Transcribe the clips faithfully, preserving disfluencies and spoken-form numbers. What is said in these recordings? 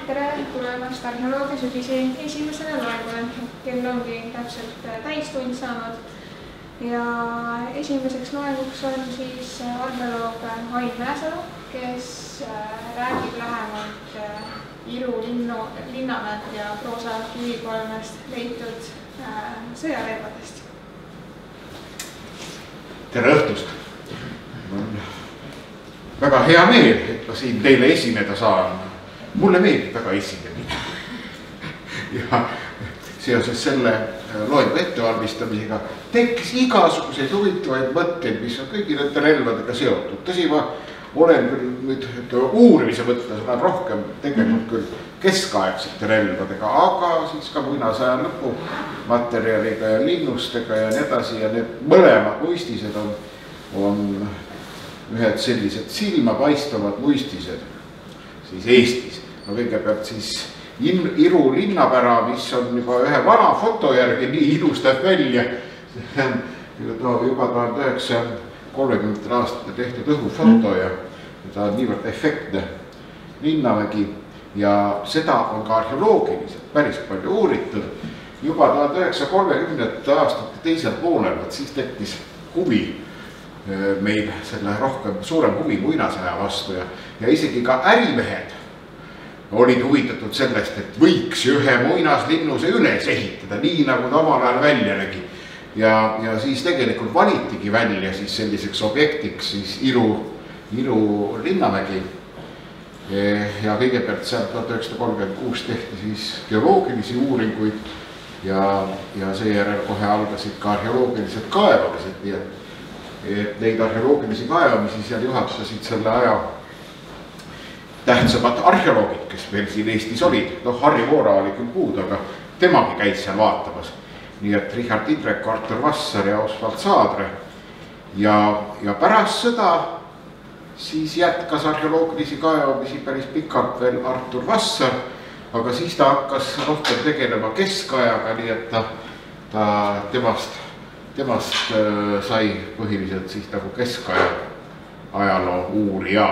tere tulemast arheoloogia sügise esimesele loengule. Kell ongi täpselt täistund saanud ja esimeseks loenguks on siis arheoloog Ain Mäesalu, kes räägib lähemalt Iru linnu, Linnamäelt ja Proosa kivikolmest leitud sõjarelvadest. Tere õhtust! Väga hea meel, et ma siin teile esineda saan. Mulle meeldib väga esinemine. Ja seoses selle loengu ettevalmistamisega tekkis igasuguseid huvitavaid mõtteid, mis on kõigi nende relvadega seotud. Tõsi, ma olen küll nüüd uurimise mõttes olen rohkem tegelikult küll keskaegsete relvadega, aga siis ka muinasaja lõpu materjaliga ja linnustega ja nii edasi. Ja need mõlemad muistised on, on ühed sellised silmapaistavad muistised siis Eestis. No kõigepealt siis Iru linnapära, mis on juba ühe vana foto järgi nii ilus näeb välja. See on juba tuhande üheksasaja kolmekümnendatel aastatel tehtud õhufoto ja ta on niivõrd efektne Linnamägi ja seda on ka arheoloogiliselt päris palju uuritud. Juba tuhande üheksasaja kolmekümnendate aastate teisel poolel, siis tekkis huvi meil selle rohkem suurem huvi muinasaja vastu ja, ja isegi ka ärimehed olid huvitatud sellest, et võiks ühe muinaslinnuse üles ehitada, nii nagu ta omal ajal välja nägi. Ja, ja siis tegelikult valitigi välja siis selliseks objektiks siis Iru, Iru Linnamägi. Ja kõigepealt seal tuhat üheksasada kolmkümmend kuus tehti siis geoloogilisi uuringuid ja, ja seejärel kohe algasid ka arheoloogilised kaevamised, nii et et neid arheoloogilisi kaevamisi seal juhatasid selle aja tähtsamad arheoloogid, kes meil siin Eestis olid. No Harri Voora oli küll puud, aga temagi käis seal vaatamas. Nii et Richard Indrek, Artur Vassar ja Oswald Saadre. Ja, ja pärast sõda siis jätkas arheoloogilisi kaevamisi päris pikalt veel Artur Vassar, aga siis ta hakkas rohkem tegelema keskajaga, nii et ta, ta temast Temast sai põhiliselt siis nagu keskaja ajaloo uurija.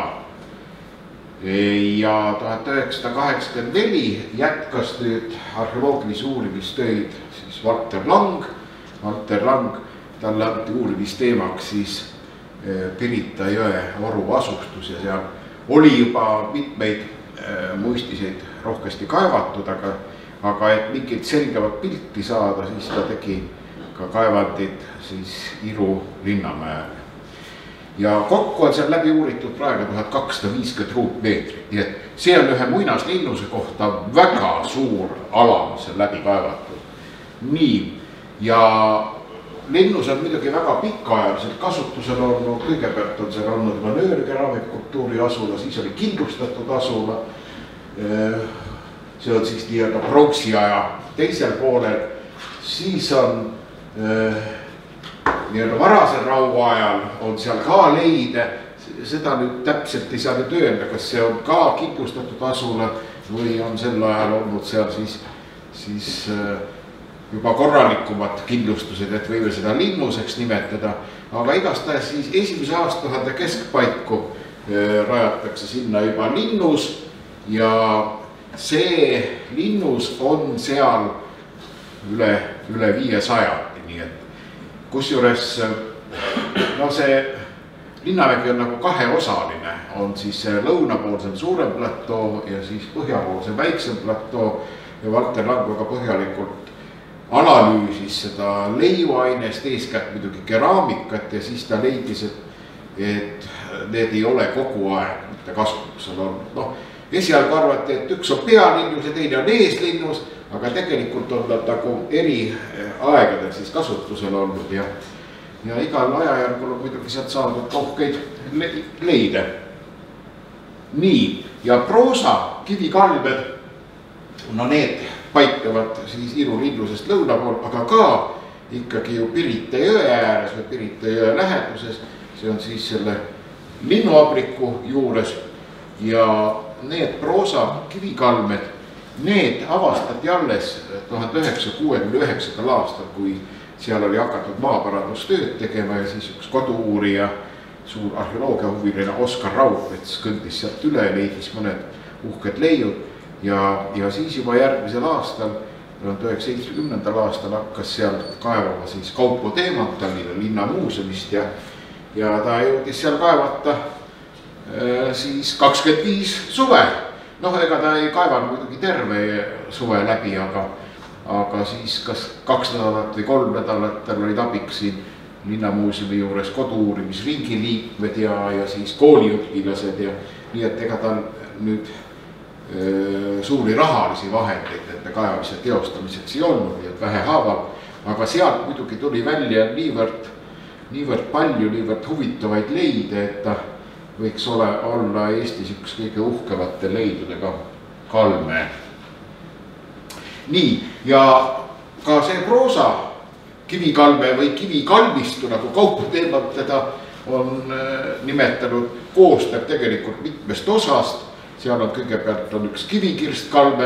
Ja tuhat üheksasada kaheksakümmend neli jätkas nüüd arheoloogilisi uurimistöid siis Valter Lang. Valter Lang, talle anti uurimisteemaks siis Pirita jõe oru asustus ja seal oli juba mitmeid muistiseid rohkesti kaevatud, aga, aga et mingit selgemat pilti saada, siis ta tegi ka kaevandid siis Iru Linnamäel. Ja kokku on seal läbi uuritud praegu tuhat kakssada viiskümmend ruutmeetrit, nii et see on ühe muinaslinnuse kohta väga suur ala, mis on läbi kaevatud. Nii, ja linnus on muidugi väga pikaajaliselt kasutusel olnud, kõigepealt on seal olnud manöörkeraamikkultuuri asula, siis oli kindlustatud asula. See on siis nii-öelda pronksiaja teisel poolel, siis on nii-öelda varasel rauaajal on seal ka leide, seda nüüd täpselt ei saa nüüd öelda, kas see on ka kindlustatud asula või on sel ajal olnud seal siis, siis juba korralikumad kindlustused, et võime seda linnuseks nimetada, aga igastahes siis esimese aastatuhande keskpaiku rajatakse sinna juba linnus ja see linnus on seal üle, üle viiesaja. Kusjuures no see Linnamägi on nagu kaheosaline, on siis lõunapoolsem suurem platoo ja siis põhjapoolsem väiksem platoo ja Valter Lang väga põhjalikult analüüsis seda leiuainest, eeskätt muidugi keraamikat ja siis ta leidis, et, et need ei ole kogu aeg mitte kasutusel olnud. No, esialgu arvati, et üks on pealinnus ja teine on eeslinnus, aga tegelikult on nad nagu eri aegadel siis kasutusel olnud ja, ja igal ajajärgul on muidugi sealt saadud kauhkeid leide. Nii, ja Proosa kivikalmed, no need paiknevad siis Iru linnusest lõuna pool, aga ka ikkagi ju Pirita jõe ääres või Pirita jõe läheduses, see on siis selle linnuabriku juures ja need Proosa kivikalmed, need avastati alles tuhande üheksasaja kuuekümne üheksandal aastal, kui seal oli hakatud maaparandustööd tegema ja siis üks kodu-uurija, suur arheoloogia huviline Oskar Raudmets kõndis sealt üle, leidis mõned uhked leiud ja, ja siis juba järgmisel aastal, tuhande üheksasaja seitsmekümnendal aastal hakkas seal kaevama siis Kaupo Teemant Tallinna linnamuuseumist ja, ja ta jõudis seal kaevata äh, siis kakskümmend viis suve. Noh, ega ta ei kaevanud muidugi terve suve läbi, aga, aga siis kas kaks nädalat või kolm nädalat tal olid abiks siin linnamuuseumi juures kodu-uurimisringi liikmed ja, ja siis kooliõpilased ja nii, et ega tal nüüd öö, suuri rahalisi vahendeid nende kaevamise teostamiseks ei olnud, nii et vähehaaval, aga sealt muidugi tuli välja niivõrd, niivõrd palju, niivõrd huvitavaid leide, et ta võiks ole, olla Eestis üks kõige uhkemate leidudega kalme. Nii, ja ka see proosa kivikalme või kivikalmistu, nagu Kaupo Teemant teda on nimetanud, koostab tegelikult mitmest osast. Seal on kõigepealt on üks kivikirstkalme,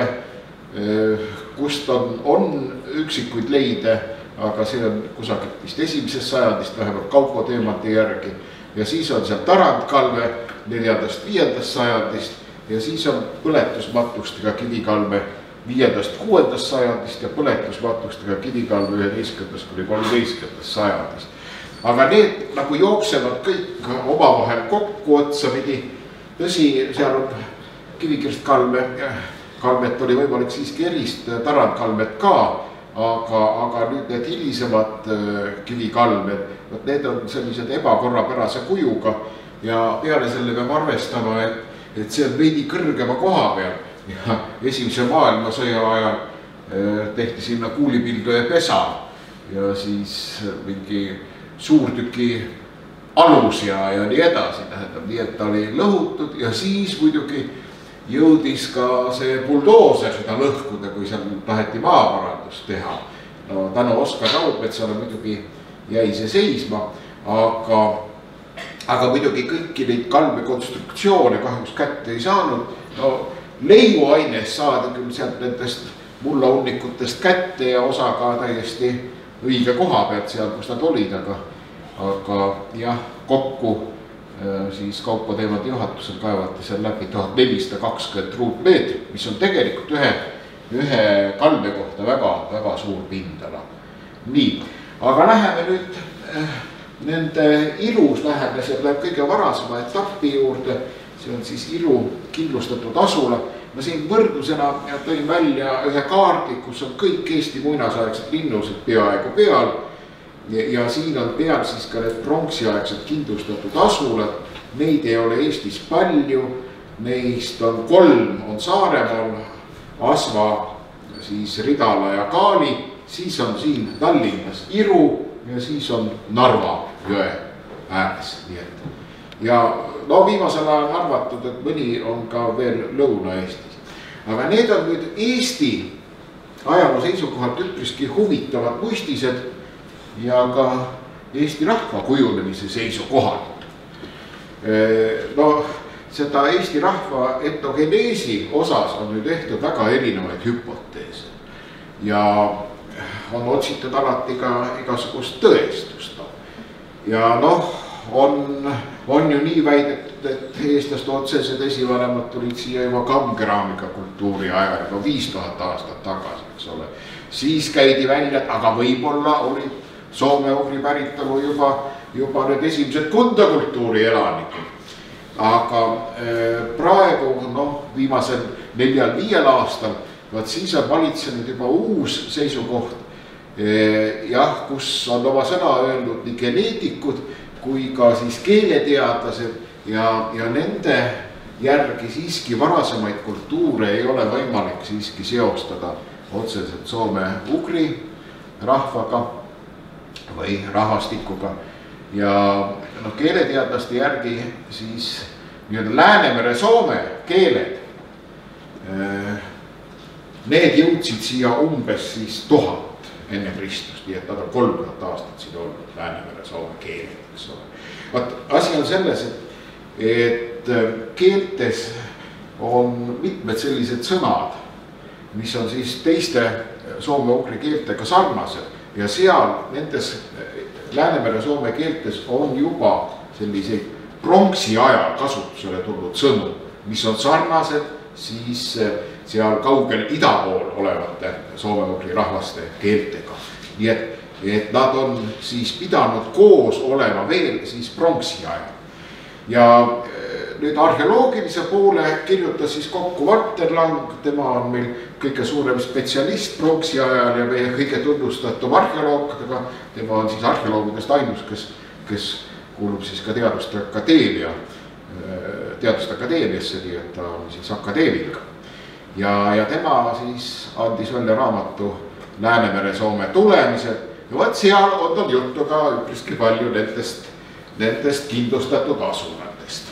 kust on, on üksikuid leide, aga see on kusagilt vist esimesest sajandist, vähemalt Kaupo Teemanti järgi. Ja siis on seal tarandkalme neljandast viiendast sajandist ja siis on põletusmatustega kivikalme viiendast kuuendast sajandist ja põletusmatustega kivikalme üheteistkümnendast kuni kolmeteistkümnendast sajandist. Aga need nagu jooksevad kõik omavahel kokku otsapidi. Tõsi, seal on kivikirstkalme, kalmet oli võimalik siiski erist tarandkalmet ka, aga, aga nüüd need hilisemad kivikalmed, need on sellised ebakorrapärase kujuga ja peale selle peab arvestama, et, et see on veidi kõrgema koha peal. Ja esimese maailmasõja ajal tehti sinna kuulipilduja pesa ja siis mingi suurtüki alus ja, ja nii edasi, tähendab, nii et ta oli lõhutud ja siis muidugi jõudis ka see buldooser seda lõhkuda, kui seal taheti maaparandust teha. No tänu Oskar Raudmetsale muidugi jäi see seisma, aga, aga muidugi kõiki neid kalmekonstruktsioone kahjuks kätte ei saanud. No leiuaines saada küll sealt nendest mullahunnikutest kätte ja osa ka täiesti õige koha pealt seal, kus nad olid, aga, aga jah, kokku siis Kaupo Teemanti juhatusel kaevati seal läbi tuhat nelisada kakskümmend ruutmeetrit, mis on tegelikult ühe, ühe kalme kohta väga, väga suur pindala. Nii, aga läheme nüüd nende ilus läheme, see läheb kõige varasema etappi juurde. See on siis Iru kindlustatud asula. Ma siin võrdlusena tõin välja ühe kaardi, kus on kõik Eesti muinasaegsed linnused peaaegu peal. Ja, ja siin on peal siis ka need pronksiaegsed kindlustatud asulad. Neid ei ole Eestis palju. Neist on kolm on Saaremaal, Asva, siis Ridala ja Kaali. Siis on siin Tallinnas Iru ja siis on Narva jõe ääres. Nii et. Ja no viimasel ajal on arvatud, et mõni on ka veel Lõuna-Eestis. Aga need on nüüd Eesti ajaloo seisukohalt üpriski huvitavad muistised ja ka Eesti rahva kujunemise seisukohalt. No seda Eesti rahva etnogeneesi osas on nüüd tehtud väga erinevaid hüpoteese ja on otsitud alati ka igasugust tõestust. Ja noh, on, on ju nii väidetud, et eestlaste otsesed esivanemad tulid siia juba kammkeraamika kultuuri ajal juba viis tuhat aastat tagasi, eks ole. Siis käidi välja, et aga võib-olla olid soome-ugri päritolu juba, juba need esimesed kundakultuuri elanikud. Aga praegu, noh, viimasel neljal viiel aastal, vaat siis on valitsenud juba uus seisukoht, jah, kus on oma sõna öelnud nii geneetikud, kui ka siis keeleteadlased ja, ja nende järgi siiski varasemaid kultuure ei ole võimalik siiski seostada otseselt soome-ugri rahvaga või rahvastikuga. Ja no, keeleteadlaste järgi siis nii-öelda Läänemere soome keeled, need jõudsid siia umbes siis tuhat enne Kristust, nii et nad on kolm tuhat aastat siin olnud Läänemere soome keeled. Vaat, asi on selles, et, et keeltes on mitmed sellised sõnad, mis on siis teiste soome-ugri keeltega sarnased ja seal nendes Läänemere soome keeltes on juba selliseid pronksi ajal kasutusele tulnud sõnu, mis on sarnased siis seal kaugel ida pool olevate soome-ugri rahvaste keeltega. Nii et, et nad on siis pidanud koos olema veel siis pronksi ajal. Ja nüüd arheoloogilise poole kirjutas siis kokku Varterlang, tema on meil kõige suurem spetsialist pronksi ajal ja meie kõige tunnustatum arheoloog, tema on siis arheoloogidest ainus, kes, kes kuulub siis ka Teaduste Akadeemia, Teaduste Akadeemiasse, nii et ta on siis akadeemik. Ja, ja tema siis andis välja raamatu Läänemere Soome tulemised ja võt seal on tal juttu ka üpriski palju nendest, nendest kindlustatud asulatest.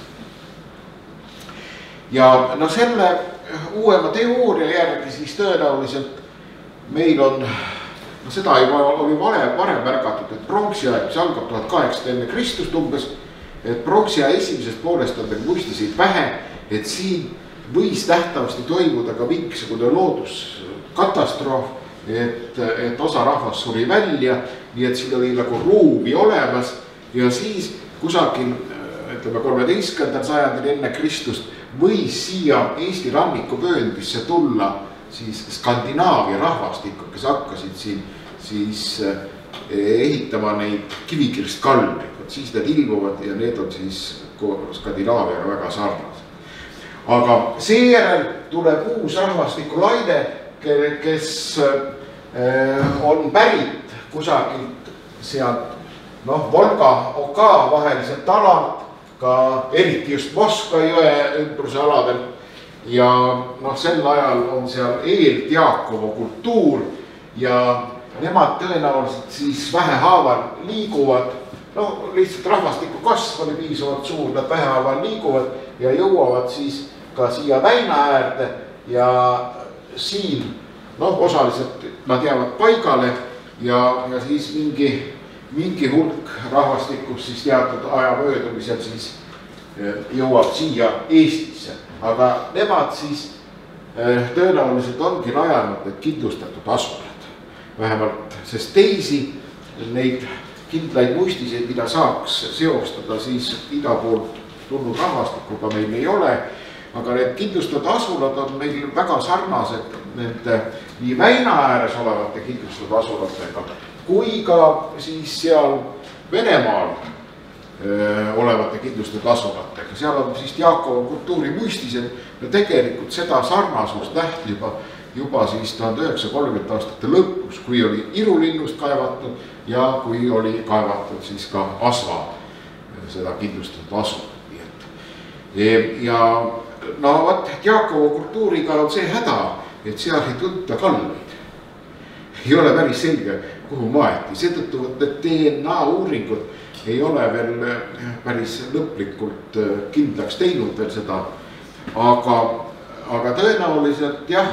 Ja no selle uuema teooria järgi siis tõenäoliselt meil on, no seda juba oli varem, varem märgatud, et pronksi aeg, mis algab tuhat kaheksasada enne Kristust umbes, et pronksi aja esimesest poolest on meil muistisid vähe, et siin võis tähtavasti toimuda ka mingisugune looduskatastroof, et, et osa rahvas suri välja, nii et siin oli nagu ruumi olemas ja siis kusagil, ütleme kolmeteistkümnendal sajandil enne Kristust võis siia Eesti rannikupööndisse tulla siis Skandinaavia rahvastikku, kes hakkasid siin siis ehitama neid kivikirst kalmeid. Siis need ilmuvad ja need on siis Skandinaaviaga väga sarnased. Aga seejärel tuleb uus rahvastikulaine, kes on pärit kusagilt sealt noh, Volga Oka vaheliselt alalt, ka eriti just Moskva jõe ümbruse aladel ja noh, sel ajal on seal eeltjaakovo kultuur ja nemad tõenäoliselt siis vähehaaval liiguvad, no lihtsalt rahvastiku kasv oli piisavalt suur, nad vähehaaval liiguvad ja jõuavad siis ka siia väina äärde ja siin noh, osaliselt nad jäävad paigale ja, ja siis mingi mingi hulk rahvastikus siis teatud aja möödumisel siis jõuab siia Eestisse. Aga nemad siis tõenäoliselt ongi rajanud need kindlustatud asulad. Vähemalt, sest teisi neid kindlaid muistiseid, mida saaks seostada siis ida poolt tulnud rahvastikuga meil ei ole. Aga need kindlustatud asulad on meil väga sarnased nende nii väina ääres olevate kindlustatud asulatega, kui ka siis seal Venemaal öö, olevate kindlustatud asulatega. Seal on siis Jaakova kultuuri muistised ja tegelikult seda sarnasust nähti juba, juba siis tuhande üheksasaja kolmekümnendate aastate lõpus, kui oli irulinnust kaevatud ja kui oli kaevatud siis ka Asva seda kindlustatud asulat. Ja no vaat, Jaakova kultuuriga on see häda, et seal ei tunta kalmeid. Ei ole päris selge, kuhu maeti. Seetõttu need D N A uuringud ei ole veel päris lõplikult kindlaks teinud veel seda. Aga, aga tõenäoliselt jah,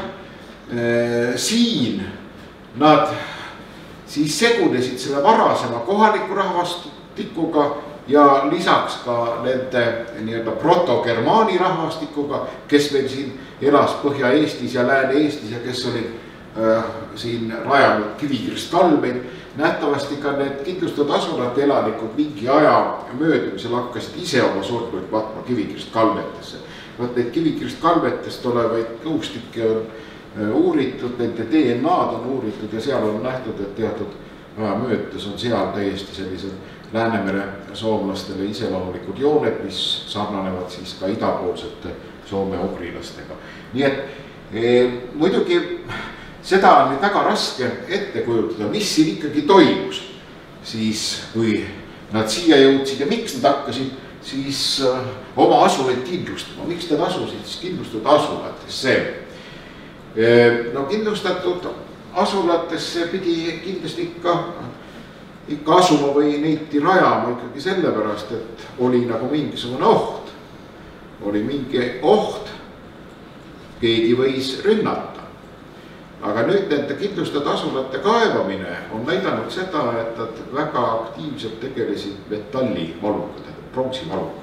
siin nad siis segunesid selle varasema kohaliku rahvastikuga ja lisaks ka nende nii-öelda protogermaani rahvastikuga, kes meil siin elas Põhja-Eestis ja Lääne-Eestis ja kes oli äh, siin rajanud kivikirst kalmeid. Nähtavasti ka need kindlustatud asulate elanikud mingi aja möödumisel hakkasid ise oma surnuid matma kivikirst kalmetesse. Vaat need kivikirst kalmetest olevaid kõustikke on äh, uuritud, nende D N A-d on uuritud ja seal on nähtud, et teatud aja möödudes on seal täiesti sellised Läänemere soomlastele iseloomulikud jooned, mis sarnanevad siis ka idapoolsete soome-ugrilastega. Nii et e, muidugi seda on nüüd väga raske ette kujutada, mis siin ikkagi toimus. Siis kui nad siia jõudsid ja miks nad hakkasid siis uh, oma asulaid kindlustama, miks nad asusid siis kindlustatud asulatesse. E, no kindlustatud asulatesse pidi kindlasti ikka ikka asuma või neiti rajama ikkagi sellepärast, et oli nagu mingisugune oht. Oli mingi oht, keegi võis rünnata. Aga nüüd nende kindlustatud asulate kaevamine on näidanud seda, et nad väga aktiivselt tegelesid metallivaluga, pronksivaluga.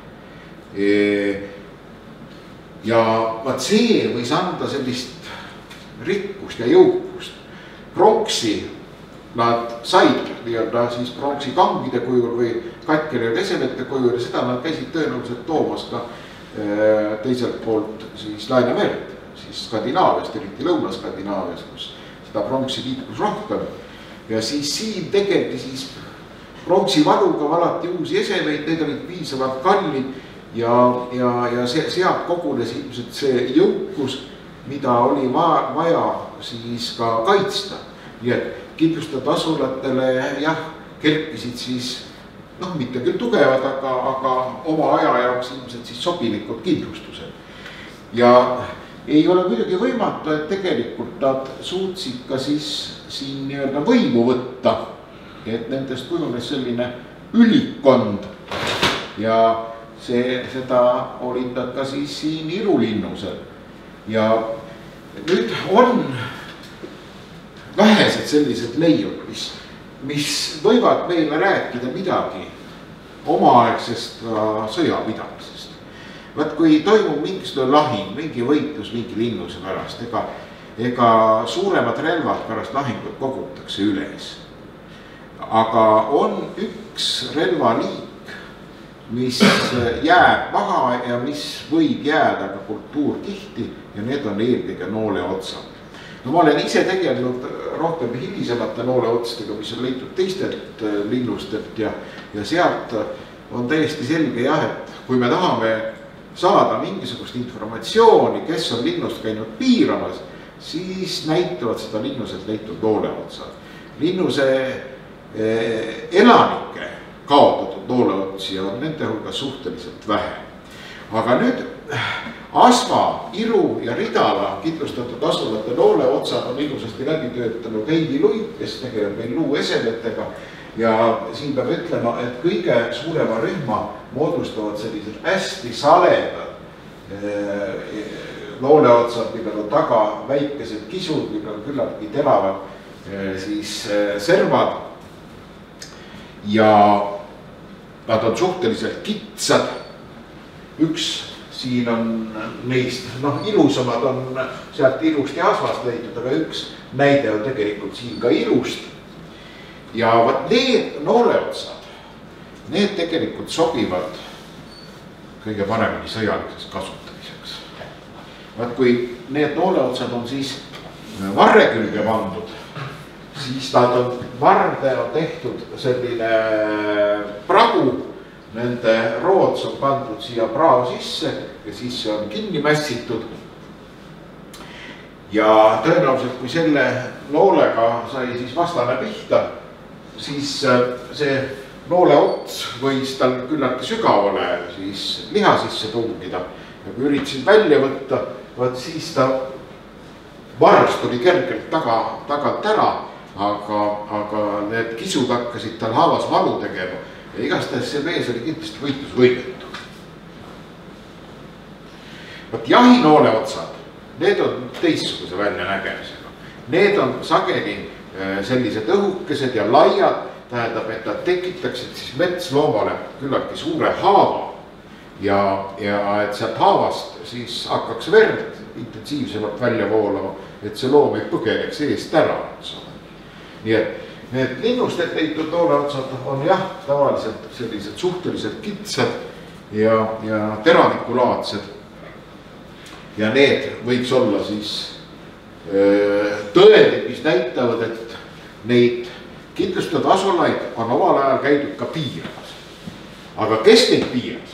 Ja vaat see võis anda sellist rikkust ja jõukust. Pronksi nad said nii-öelda siis pronksi kangide kujul või katkeri ja kesemete kujul ja seda nad käisid tõenäoliselt toomas ka teiselt poolt siis Läänemerd siis Skandinaaviast, eriti Lõuna-Skandinaavias, kus seda pronksi liikus rohkem. Ja siis siin tegeldi siis pronksi valuga valati uusi esemeid, need olid piisavalt kallid ja, ja, ja sealt kogunes ilmselt see jõukus, mida oli vaja siis ka kaitsta. Nii et kindlustatud asulatele jah, kerkisid siis noh, mitte küll tugevad, aga, aga oma aja jaoks ilmselt siis sobilikud kindlustused. Ja ei ole muidugi võimatu, et tegelikult nad suutsid ka siis siin nii-öelda võimu võtta, et nendest kujunes selline ülikond ja see, seda olid nad ka siis siin Irulinnusel. Ja nüüd on vähesed sellised leiud, mis mis võivad meile rääkida midagi omaaegsest sõjapidamisest. Vaat kui toimub mingisugune lahing, mingi võitlus, mingi linnuse pärast, ega, ega suuremad relvad pärast lahingut kogutakse üles. Aga on üks relvaliik, mis jääb maha ja mis võib jääda ka kultuurkihti ja need on eelkõige nooleotsad. No ma olen ise tegelenud rohkem hilisemate nooleotstega, mis on leitud teistelt linnustelt ja, ja sealt on täiesti selge jah, et kui me tahame saada mingisugust informatsiooni, kes on linnust käinud piiramas, siis näitavad seda linnuselt leitud nooleotsad. Linnuse eh, elanike kaotatud nooleotsi on nende hulgas suhteliselt vähe. Aga nüüd Asva, Iru ja Ridala kindlustatud asulate nooleotsad on ilusasti läbi töötanud Heidi Luik, kes tegeleb meil luuesemetega. Ja siin peab ütlema, et kõige suurema rühma moodustavad sellised hästi saledad nooleotsad, millel on taga väikesed kisud, millel on küllaltki teravad siis servad. Ja nad on suhteliselt kitsad. Üks siin on neist, noh ilusamad on sealt Irust ja Asvast leitud, aga üks näide on tegelikult siin ka Irust. Ja võt need nooleotsad, need tegelikult sobivad kõige paremini sõjaliseks kasutamiseks. Vaat kui need nooleotsad on siis varre külge pandud, siis nad on, varde on tehtud selline pragu, nende roots on pandud siia prao sisse ja siis see on kinni mässitud. Ja tõenäoliselt, kui selle noolega sai siis vastane pihta, siis see nooleots võis tal küllalt sügavale siis liha sisse tungida. Ja kui üritasid välja võtta, võt siis ta varst tuli kergelt taga, tagant ära, aga, aga need kisud hakkasid tal haavas valu tegema. Ja igastahes see mees oli kindlasti võitlusvõimetu. Võt jahinooleotsad, need on teistsuguse välja nägemisega. Need on sageli sellised õhukesed ja laiad, tähendab, et nad tekitaksid siis metsloomale küllaltki suure haava. Ja, ja et sealt haavast siis hakkaks verd intensiivsemalt välja voolama, et see loom ei põgeneks eest ära. Nii et need linnustelt leitud nooleotsad on jah, tavaliselt sellised suhteliselt kitsad ja, ja teranikulaadsed. Ja need võiks olla siis öö, tõendid, mis näitavad, et neid kindlustatud asulaid on omal ajal käidud ka piiramas. Aga kes neid piiras?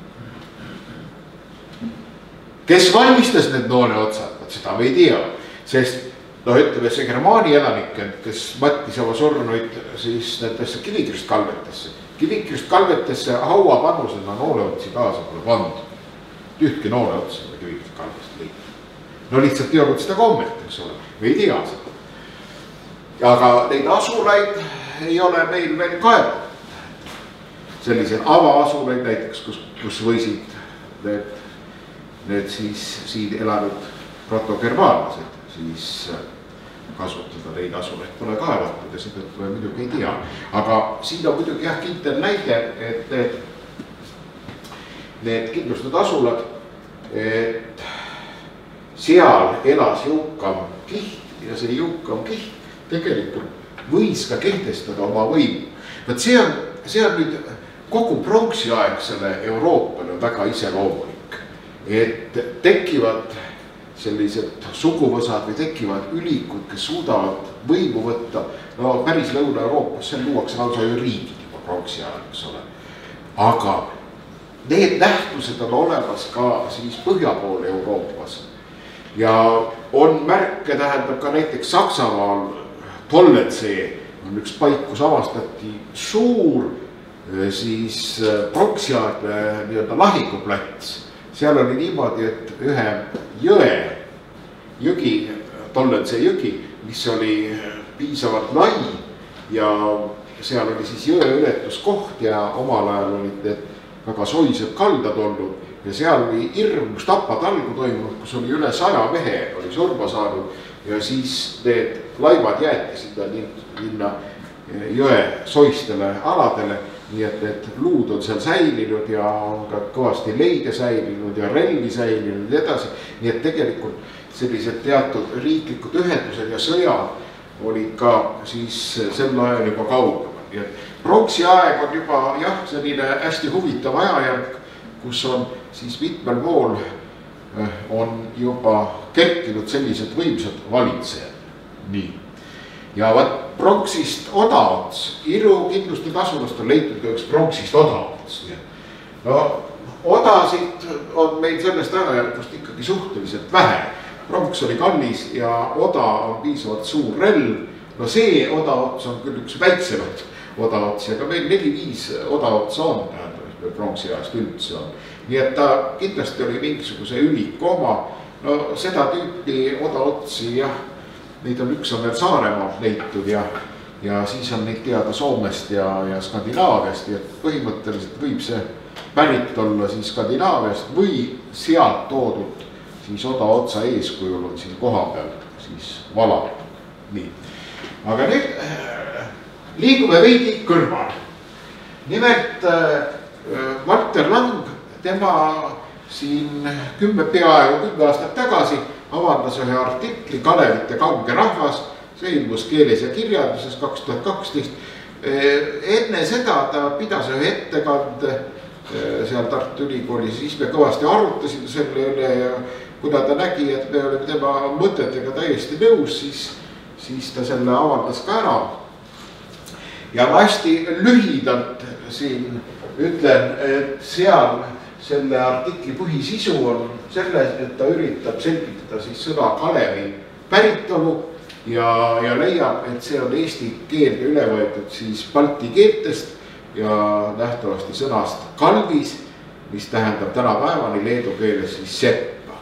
Kes valmistas need nooleotsad? Seda me ei tea, sest no ütleme see Germaani elanikkond, kes mattis oma surnuid siis nendesse kivikristkalvetesse. Kivikristkalvetesse hauapanusena nooleotsi kaasa pole pandud. Ühtki nooleotsi pole kivikristkalvest leidnud. No lihtsalt ei olnud seda kommet, eks ole, me ei tea seda. Aga neid asulaid ei ole meil veel kaevatud. Sellised avaasulaid näiteks, kus, kus võisid need, need siis siin elanud protogermaanlased siis kasutada neid asulaid pole kaevatud ja seda me muidugi ei tea. Aga siin on muidugi jah kindel näide, et need, need kindlustatud asulad, et seal elas jõukam kiht ja see jõukam kiht tegelikult võis ka kehtestada oma võimu. Võt see on, see on nüüd kogu pronksiaegsele Euroopale väga iseloomulik, et tekivad sellised suguvõsad või tekivad ülikud, kes suudavad võimu võtta. No päris Lõuna-Euroopas, seal luuakse lausa ju riigid juba pronksi ajal, eks ole. Aga need nähtused on olemas ka siis põhja poole Euroopas. Ja on märke, tähendab ka näiteks Saksamaal Tolletsee on üks paik, kus avastati suur siis pronksiaegne nii-öelda lahinguplats. Seal oli niimoodi, et ühe jõe, jõgi, Tolletsee jõgi, mis oli piisavalt lai ja seal oli siis jõe ületuskoht ja omal ajal olid need väga soised kaldad olnud ja seal oli hirmus tapatalgu toimunud, kus oli üle saja mehe oli surma saanud ja siis need laevad jäeti sinna linna jõe soistele aladele, nii et need luud on seal säilinud ja on ka kõvasti leide säilinud ja relvi säilinud ja edasi. Nii et tegelikult sellised teatud riiklikud ühendused ja sõjad olid ka siis sel ajal juba kaugemal. Nii et pronksi aeg on juba jah, selline hästi huvitav ajajärk, kus on siis mitmel pool on juba kerkinud sellised võimsad valitsejad. Nii. Ja vaat pronksist Odaots, Iru kindluste tasulast on leitud ka üks pronksist Odaots. No odasid on meil sellest ajajärgust ikkagi suhteliselt vähe. Pronks oli kallis ja oda on piisavalt suur relv. No see Odaots on küll üks väiksemad Odaots, aga meil neli-viis Odaots on, tähendab, meil pronksi ajast üldse on. Nii et ta kindlasti oli mingisuguse üliku oma. No seda tüüpi Odaotsi, jah, neid on üks on veel Saaremaalt leitud ja, ja siis on neid teada Soomest ja, ja Skandinaaviast. Ja põhimõtteliselt võib see pärit olla siis Skandinaaviast või sealt toodud siis Odaotsa eeskujul on siin koha peal siis valatud. Nii. Aga nüüd liigume veidi kõrval. Nimelt Valter Lang, tema siin kümme peaaegu kümme aastat tagasi avaldas ühe artikli Kalevite kauge rahvas, see ilmus Keeles ja kirjanduses kaks tuhat kaksteist. Enne seda ta pidas ühe ettekande seal Tartu Ülikoolis, siis me kõvasti arutasime selle üle ja kuna ta nägi, et me olime tema mõtetega täiesti nõus, siis, siis ta selle avaldas ka ära. Ja ma hästi lühidalt siin ütlen, et seal selle artikli põhisisu on selles, et ta üritab selgitada siis sõna Kalevi päritolu ja, ja leiab, et see on eesti keelde üle võetud siis balti keeltest ja nähtavasti sõnast kalvis, mis tähendab tänapäevani leedu keeles siis seppa.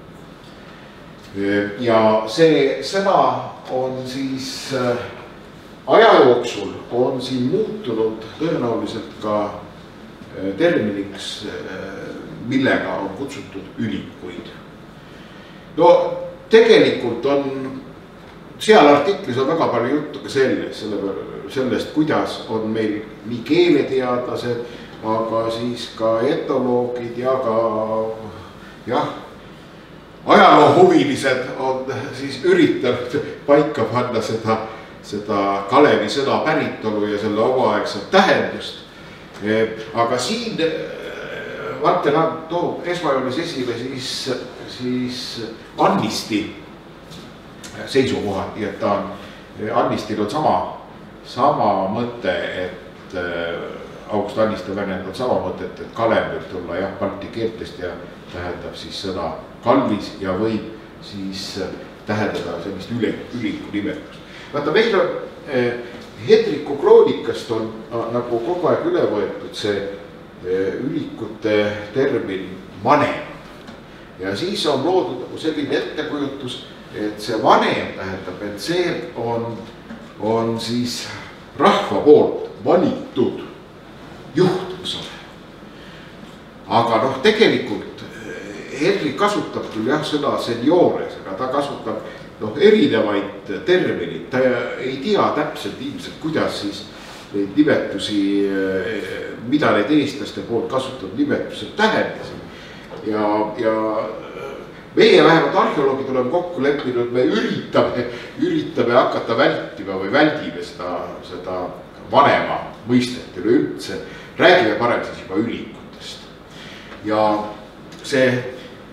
Ja see sõna on siis aja jooksul on siin muutunud tõenäoliselt ka terminiks, millega on kutsutud ülikuid. No tegelikult on, seal artiklis on väga palju juttu ka sellest, sellest, kuidas on meil nii keeleteadlased, aga siis ka etoloogid ja ka jah, ajaloohuvilised on siis üritanud paika panna seda, seda Kalevi sõna päritolu ja selle omaaegset tähendust. Aga siin Valter Lang toob esmajoones esile siis, siis Annisti seisukohad, et ta on, Annistil on sama, sama mõte, et August Anniste väljendab sama mõtet, et Kalev võib tulla jah, balti keeltest ja tähendab siis sõna kalvis ja võib siis tähendada sellist üle, üliku nimetust. Vaata, meil on Hendriku kroonikast on nagu kogu aeg üle võetud see ülikute termin vanem. Ja siis on loodud nagu selline ettekujutus, et see vanem tähendab, et see on, on siis rahva poolt valitud juht, eks ole. Aga noh, tegelikult Hendrik kasutab küll jah sõna seniores, aga ta kasutab noh, erinevaid terminid, ta ei tea täpselt ilmselt, kuidas siis neid nimetusi, mida need eestlaste poolt kasutatud nimetused tähendasid. Ja, ja meie vähemalt arheoloogid oleme kokku leppinud, me üritame, üritame hakata vältima või väldime seda, seda vanema mõistet üleüldse. Räägime parem siis juba ülikutest. Ja see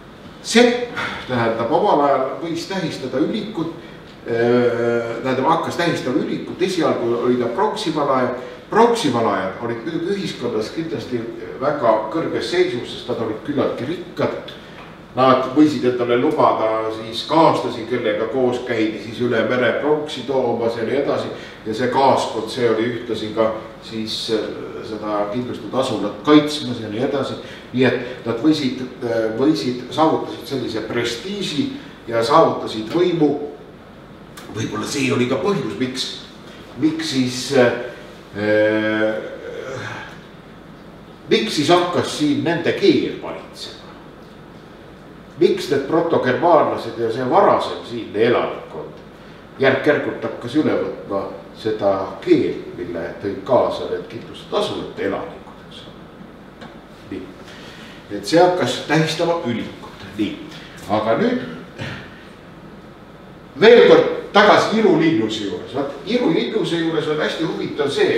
Sepp, tähendab, omal ajal võis tähistada ülikut, tähendab, hakkas tähistama ülikut, esialgu oli ta pronksivalajad. Pronksivalajad olid muidugi ühiskonnas kindlasti väga kõrges seisus, sest nad olid küllaltki rikkad. Nad võisid endale lubada siis kaaslasi, kellega koos käidi siis üle mere pronksi toomas ja nii edasi. Ja see kaaskond, see oli ühtlasi ka siis seda kindlustatud asulat kaitsmas ja nii edasi. Nii et nad võisid, võisid, saavutasid sellise prestiiži ja saavutasid võimu. Võib-olla see oli ka põhjus, miks, miks siis, äh, miks siis hakkas siin nende keel valitsema. Miks need protogermaanlased ja see varasem siinne elanikkond järk-järgult hakkas üle võtma seda keel, mille tõid kaasa need kindlustatud asulate elanikud. Nii. Et see hakkas tähistama ülikut. Nii. Aga nüüd veel kord tagasi Iru linnuse juures. Iru linnuse juures on hästi huvitav see,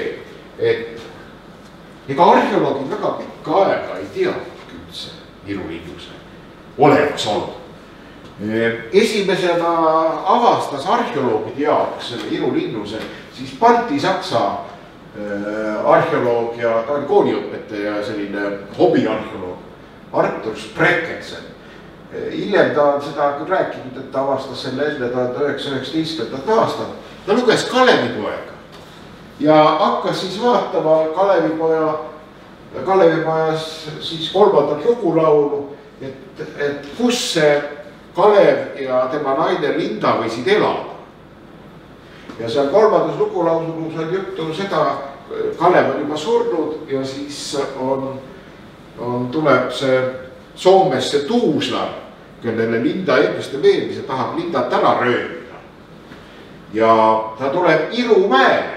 et ega arheoloogid väga pikka aega ei teadnud üldse Iru linnuse olemas olnud. Esimesena avastas arheoloogide jaoks selle Iru linnuse siis Balti-Saksa arheoloog ja ta oli kooliõpetaja ja selline hobiarheoloog Artur Spreckelsen. Hiljem ta on seda küll rääkinud, et ta avastas selle enne tuhande üheksasaja üheksateistkümnendat aastat. Ta luges Kalevipoega ja hakkas siis vaatama Kalevipoja, Kalevipojas siis kolmandat lugulaulu, et, et kus see Kalev ja tema naine Linda võisid elada. Ja seal kolmandas lugulaulus on juttu seda, Kalev on juba surnud ja siis on, on, tuleb see Soomesse Tuuslar, kellele Linda eelmiste veenmise tahab Lindat ära röövida. Ja ta tuleb Irumäele.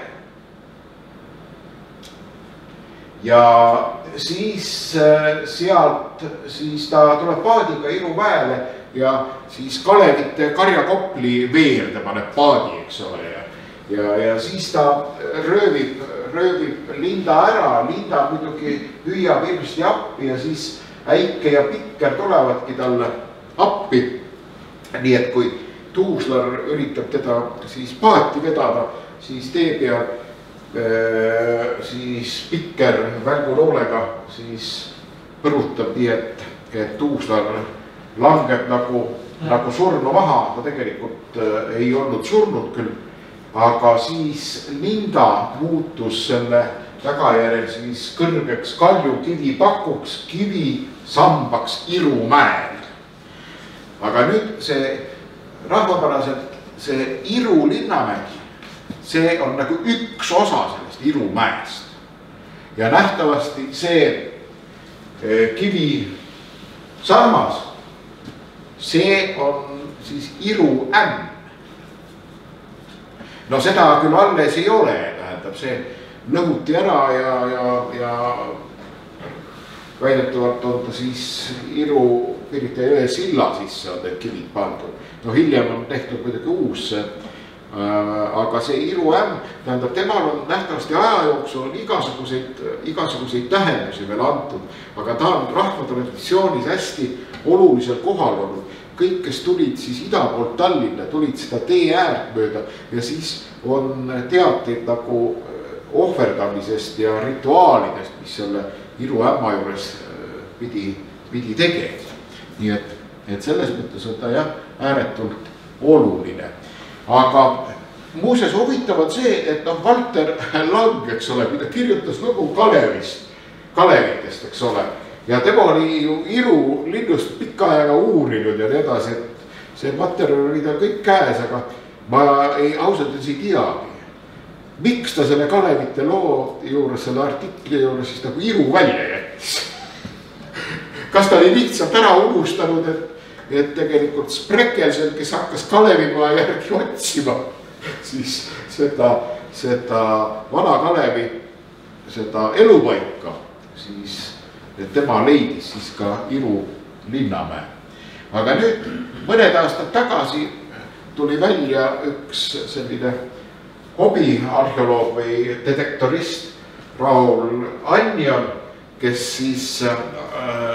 Ja siis sealt, siis ta tuleb paadiga Irumäele ja siis Kalevite Karjakopli veerde paneb paadi, eks ole. Ja, ja, ja siis ta röövib, röövib Linda ära, Linda muidugi hüüab hirmsti appi ja siis Äike ja Pikker tulevadki talle appi. Nii et kui Tuuslar üritab teda siis paati vedada, siis tee peal siis Pikker välguloolega siis põrutab nii, et, et Tuuslar langeb nagu, nagu surnu maha. Ta tegelikult ei olnud surnud küll, aga siis Linda muutus selle tagajärjel siis kõrgeks kalju kivi pakuks, kivi sambaks Irumäel. Aga nüüd see rahvapäraselt see Iru linnamägi, see on nagu üks osa sellest Irumäest. Ja nähtavasti see kivi sammas, see on siis Iru ämm. No seda küll alles ei ole, tähendab see lõhuti ära ja, ja, ja väidetavalt on ta siis Iru Pirita jõe silla sisse on need kivid pandud. No hiljem on tehtud muidugi uus, aga see Iru ämm, tähendab, temal on nähtavasti aja jooksul on igasuguseid, igasuguseid tähendusi veel antud, aga ta on rahvatraditioonis hästi olulisel kohal olnud. Kõik, kes tulid siis ida poolt Tallinna, tulid seda tee äärt mööda ja siis on teateid nagu ohverdamisest ja rituaalidest, mis selle Iru ämma juures pidi, pidi tegema. Nii et, et selles mõttes on ta jah, ääretult oluline. Aga muuseas huvitav on see, et on Valter Lang, eks ole, mida kirjutas lugu Kalevist, Kalevitest, eks ole. Ja tema oli ju Iru linnust pikka aega uurinud ja nii edasi, et see materjal oli tal kõik käes, aga ma ei ausalt ei teagi. Miks ta selle Kalevite loo juures, selle artikli juures siis nagu Iru välja jättis? Kas ta oli lihtsalt ära unustanud, et, et tegelikult Spreckelsen, kes hakkas Kalevimaa järgi otsima, siis seda, seda vana Kalevi, seda elupaika, siis et tema leidis siis ka Iru linnamäe. Aga nüüd mõned aastad tagasi tuli välja üks selline hobiarheoloog või detektorist Raul Anjon, kes siis,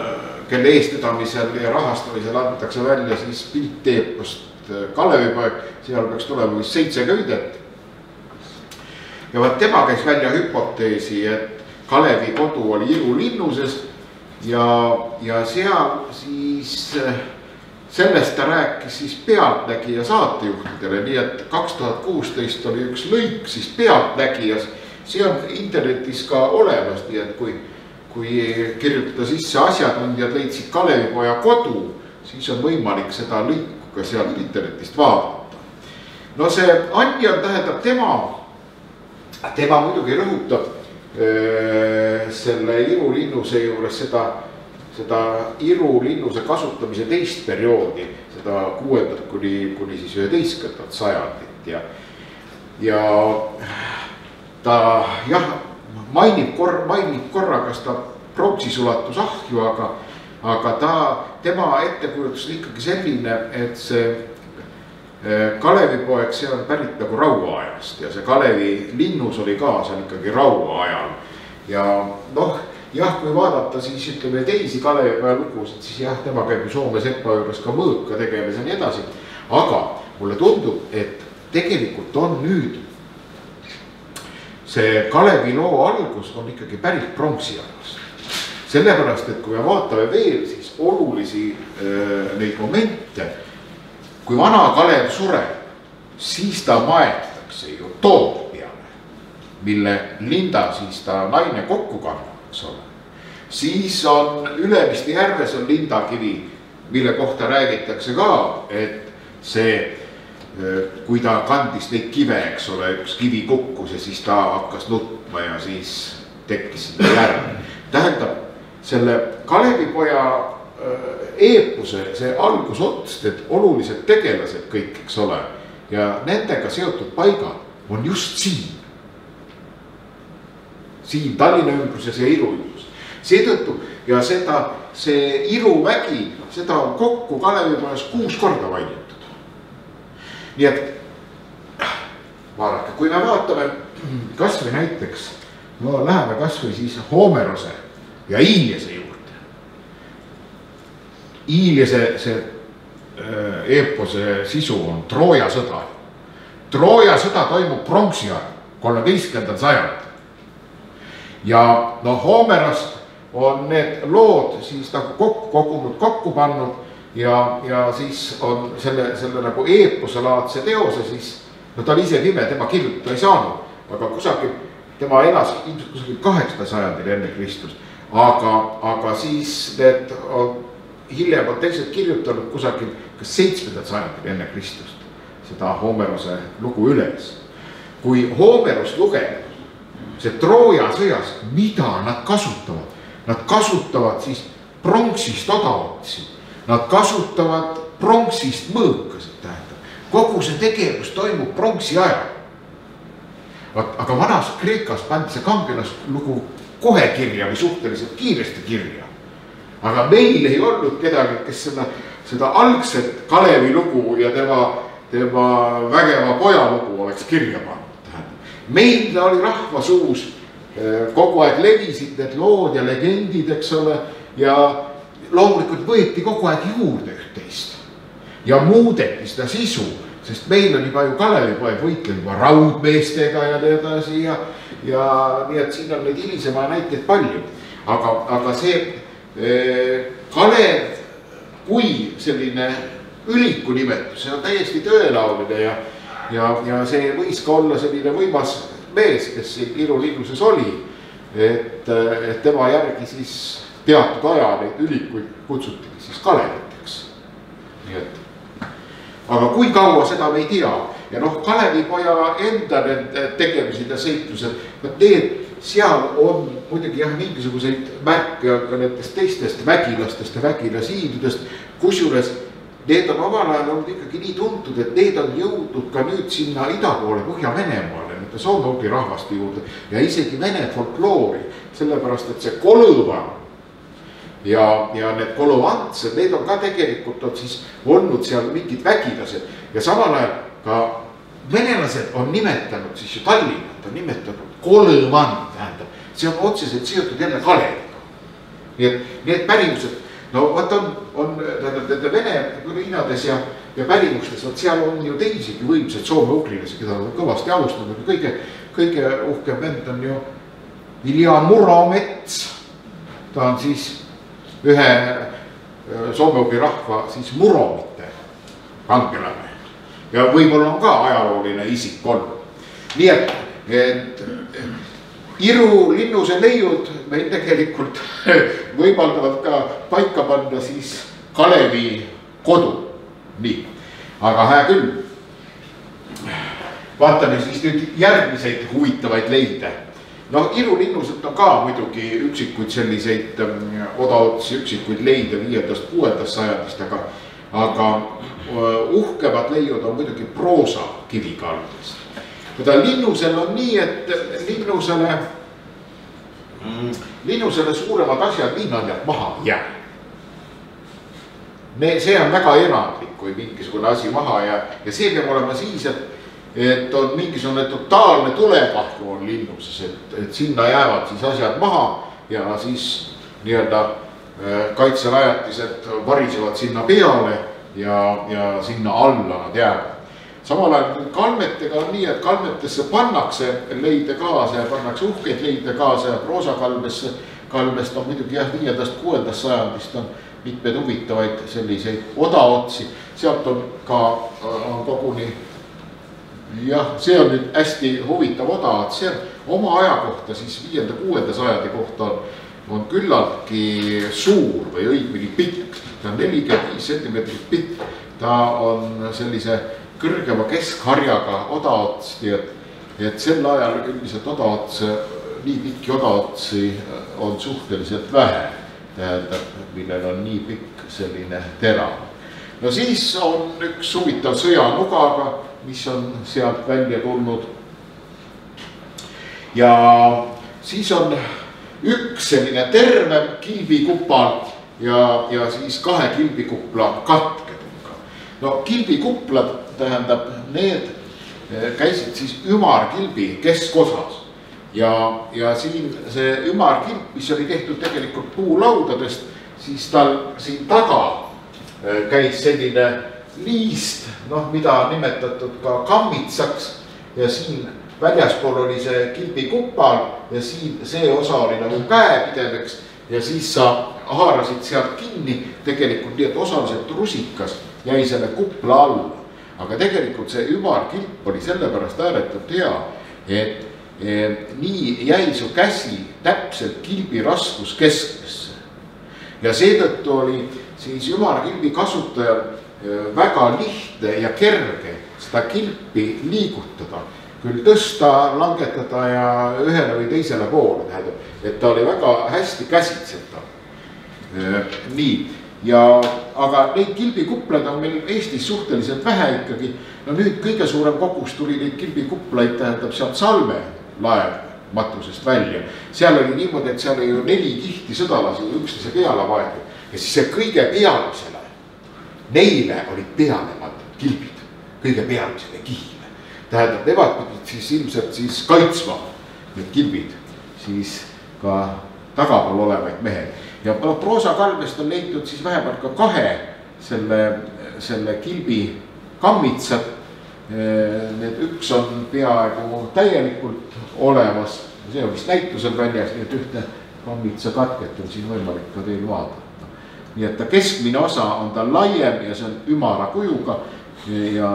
kelle eestvedamisel ja rahastamisel antakse välja siis pilteepust Kalevipoeg, seal peaks tulema vist seitse köidet. ja vaat tema käis välja hüpoteesi, et Kalevi kodu oli Iru linnuses ja, ja seal siis sellest ta rääkis siis Pealtnägija saatejuhtidele, nii et kaks tuhat kuusteist oli üks lõik siis Pealtnägijas. See on internetis ka olemas, nii et kui, kui kirjutada sisse asjatundjad leidsid Kalevipoja kodu, siis on võimalik seda lõiku ka sealt internetist vaadata. No see Anjan tähendab tema, tema muidugi rõhutab öö, selle Iru linnuse juures seda, seda Iru linnuse kasutamise teist perioodi, seda kuuendat kuni, kuni siis üheteistkümnendat sajandit ja, ja ta jah, mainib, kor, mainib korraga seda pronksisulatusahju, aga, aga ta, tema ettekujutus on ikkagi selline, et see Kalevipoeg, see on pärit nagu rauaajast ja see Kalevi linnus oli ka seal ikkagi rauaajal. Ja noh, jah, kui vaadata siis ütleme teisi Kalevipoja lugusid, siis jah, tema käib ju Soome sepa juures ka mõõka tegemas ja nii edasi. Aga mulle tundub, et tegelikult on nüüd see Kalevi loo algus on ikkagi pärit pronksiajast. Sellepärast, et kui me vaatame veel siis olulisi äh, neid momente, kui vana Kalev sureb, siis ta maetakse ju Toompeale, mille linda siis ta naine kokku kannab, eks ole. Siis on Ülemiste järves on lindakivi, mille kohta räägitakse ka, et see, kui ta kandis neid kive, eks ole, üks kivi kukkus ja siis ta hakkas nutma ja siis tekkis seda järve. Tähendab, selle Kalevipoja eepuse see algusots, et olulised tegelased kõik, eks ole, ja nendega seotud paigad on just siin. Siin Tallinna ümbruses ja Iru ümbruses. Seetõttu ja seda, see Iru mägi, seda on kokku Kalevipojas kuus korda mainitud. Nii et vaadake, kui me vaatame kas või näiteks, no läheme kas või siis Hoomerose ja Iiliase juurde. Iiliase see eepose sisu on Trooja sõda. Trooja sõda toimub pronksi ajal, kolmeteistkümnendal sajandil. Ja no Hoomerost on need lood siis nagu kokku kogunud, kokku pannud ja, ja siis on selle, selle nagu eeposelaadse teose siis, no ta oli ise nime, tema kirjutada ei saanud, aga kusagil, tema elas ilmselt kusagil kaheksanda sajandil enne Kristust, aga, aga siis need on hiljem on teised kirjutanud kusagil kas seitsmendal sajandil enne Kristust seda Hoomerose lugu üles. Kui Hoomerust lugeda, see Trooja sõjas, mida nad kasutavad? Nad kasutavad siis pronksist odaotsi, nad kasutavad pronksist mõõkasid, tähendab. Kogu see tegevus toimub pronksi ajal. Aga vanas Kreekas pandi see kangelaslugu kohe kirja või suhteliselt kiiresti kirja. Aga meil ei olnud kedagi, kes seda, seda algset Kalevi lugu ja tema, tema vägeva poja lugu oleks kirja pannud. Meil oli rahva suus, kogu aeg levisid need lood ja legendid, eks ole, ja loomulikult võeti kogu aeg juurde üht-teist. Ja muudeti seda sisu, sest meil on juba ju Kalevipoeg võitleb juba raudmeestega ja nii edasi ja, ja nii et siin on neid hilisema näiteid palju. Aga, aga see Kalev kui selline üliku nimetus, see on täiesti tõelauline ja, ja, ja see võis ka olla selline võimas mees, kes Iru linnuses oli, et, et tema järgi siis teatud aja neid ülikuid kutsutigi siis Kaleviteks. Nii et, aga kui kaua seda me ei tea ja noh, Kalevipoja enda need tegemised ja seitlused, need seal on muidugi jah mingisuguseid märke ka nendest teistest vägilastest ja vägilasiidudest, kusjuures need on omal ajal olnud ikkagi nii tuntud, et need on jõudnud ka nüüd sinna idapoole Põhja-Venemaale, nende soome-ugri rahvaste juurde ja isegi vene folkloori, sellepärast et see Kolõvan ja, ja need kolovantsed, need on ka tegelikult on siis olnud seal mingid vägilased ja samal ajal ka venelased on nimetanud siis ju Tallinnat, on nimetanud Kolõvan, tähendab, see on otseselt seotud jälle Kaleviga. Nii et need pärimused no vaat on, on nende vene linnades ja, ja pärimustes, vaat seal on ju teisigi võimsad soome-ugrilasi, keda on kõvasti austanud. Kõige, kõige uhkem vend on ju Ilja Muromets. Ta on siis ühe soome-ugri rahva siis muromite kangelane. Ja võib-olla on ka ajalooline isik olnud. Nii et, et Iru linnuse leiud meil tegelikult võimaldavad ka paika panna siis Kalevi kodu. Nii, aga hää küll. Vaatame siis nüüd järgmiseid huvitavaid leide. No Iru linnuselt on ka muidugi üksikuid selliseid odaotsi, üksikuid leide viiendast kuuendast sajandist, aga, aga uhkevad leiud on muidugi proosa kivikaldest. Mida linnusel on nii, et linnusele, linnusele suuremad asjad linnaljad maha jää. See on väga erandlik, kui mingisugune asi maha jää. Ja see peab olema siis, et, et on mingisugune totaalne tulekahju on linnuses, et, et sinna jäävad siis asjad maha ja siis nii-öelda kaitserajatised varisevad sinna peale ja, ja sinna alla nad jäävad. Samal ajal kalmetega on nii, et kalmetesse pannakse leide kaasa ja pannakse uhkeid leide kaasa ja proosakalmesse kalmest on muidugi jah, viiendast kuuendast sajandist on mitmed huvitavaid selliseid odaotsi. Sealt on ka on koguni, jah, see on nüüd hästi huvitav oda, et see oma aja kohta, siis viienda kuuenda sajandi kohta on, on küllaltki suur või õigmini pikk. Ta on nelikümmend viis sentimeetrit pikk, ta on sellise kõrgema keskharjaga odaots, et, et sel ajal üldiselt odaots, nii pikki odaotsi on suhteliselt vähe, tähendab, millel on nii pikk selline tera. No siis on üks huvitav sõjanugaga, mis on sealt välja tulnud. Ja siis on üks selline terve kilbikupal ja, ja siis kahe kilbikupla katketunga. No kilbikuplad tähendab, need käisid siis ümarkilbi keskosas ja, ja siin see ümarkilp, mis oli tehtud tegelikult puulaudadest, siis tal siin taga käis selline liist, noh, mida nimetatud ka kammitsaks ja siin väljaspool oli see kilbikupal ja siin see osa oli nagu käepideveks ja siis sa haarasid sealt kinni tegelikult nii, et osaliselt rusikas jäi selle kupla alla. Aga tegelikult see ümarkilp oli sellepärast ääretult hea, et, et nii jäi su käsi täpselt kilbi raskuskeskmesse. Ja seetõttu oli siis ümarkilbi kasutajal väga lihtne ja kerge seda kilpi liigutada. Küll tõsta, langetada ja ühele või teisele poole, tähendab, et ta oli väga hästi käsitsetav. Nii. Ja, aga neid kilbikuplaid on meil Eestis suhteliselt vähe ikkagi. No nüüd kõige suurem kogus tuli neid kilbikuplaid, tähendab sealt Salme laev matusest välja. Seal oli niimoodi, et seal oli ju neli kihti sõdalasi üksteise peale vaetud. Ja siis see kõige pealisele, neile olid peale pandud kilbid, kõige pealisele kihile. Tähendab, nemad pidid siis ilmselt siis kaitsma need kilbid, siis ka tagapool olevaid mehed. Ja proosakalmest on leitud siis vähemalt ka kahe selle, selle kilbi kammitsad. Need üks on peaaegu täielikult olemas. See on vist näitusel väljas, nii et ühte kammitsa katket on siin võimalik ka teil vaadata. Nii et ta keskmine osa on ta laiem ja see on ümara kujuga. Ja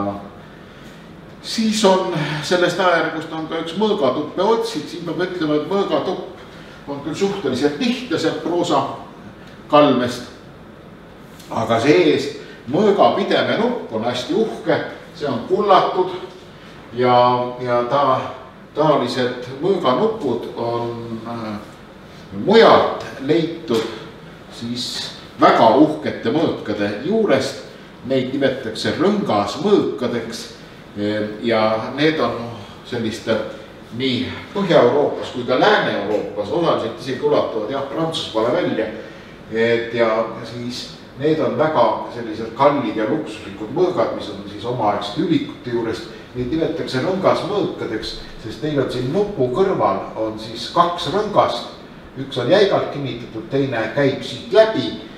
siis on sellest ajärgust on ka üks mõõgatuppe otsid. Siin peab ütlema, et mõõgatupp on küll suhteliselt lihtne sealt proosa kalmest, aga sees mõõga pideme nupp on hästi uhke, see on kullatud ja, ja ta, taolised mõõganupud on äh, mujalt leitud siis väga uhkete mõõkade juurest, neid nimetakse rõngasmõõkadeks ja need on selliste nii Põhja-Euroopas kui ka Lääne-Euroopas, osaliselt isegi ulatuvad jah Prantsusmaale välja. Et ja siis need on väga sellised kallid ja luksuslikud mõõgad, mis on siis omaaegselt ülikute juurest. Neid nimetakse rõngasmõõkadeks, sest neil on siin nupu kõrval on siis kaks rõngast. Üks on jäigalt kinnitatud, teine käib siit läbi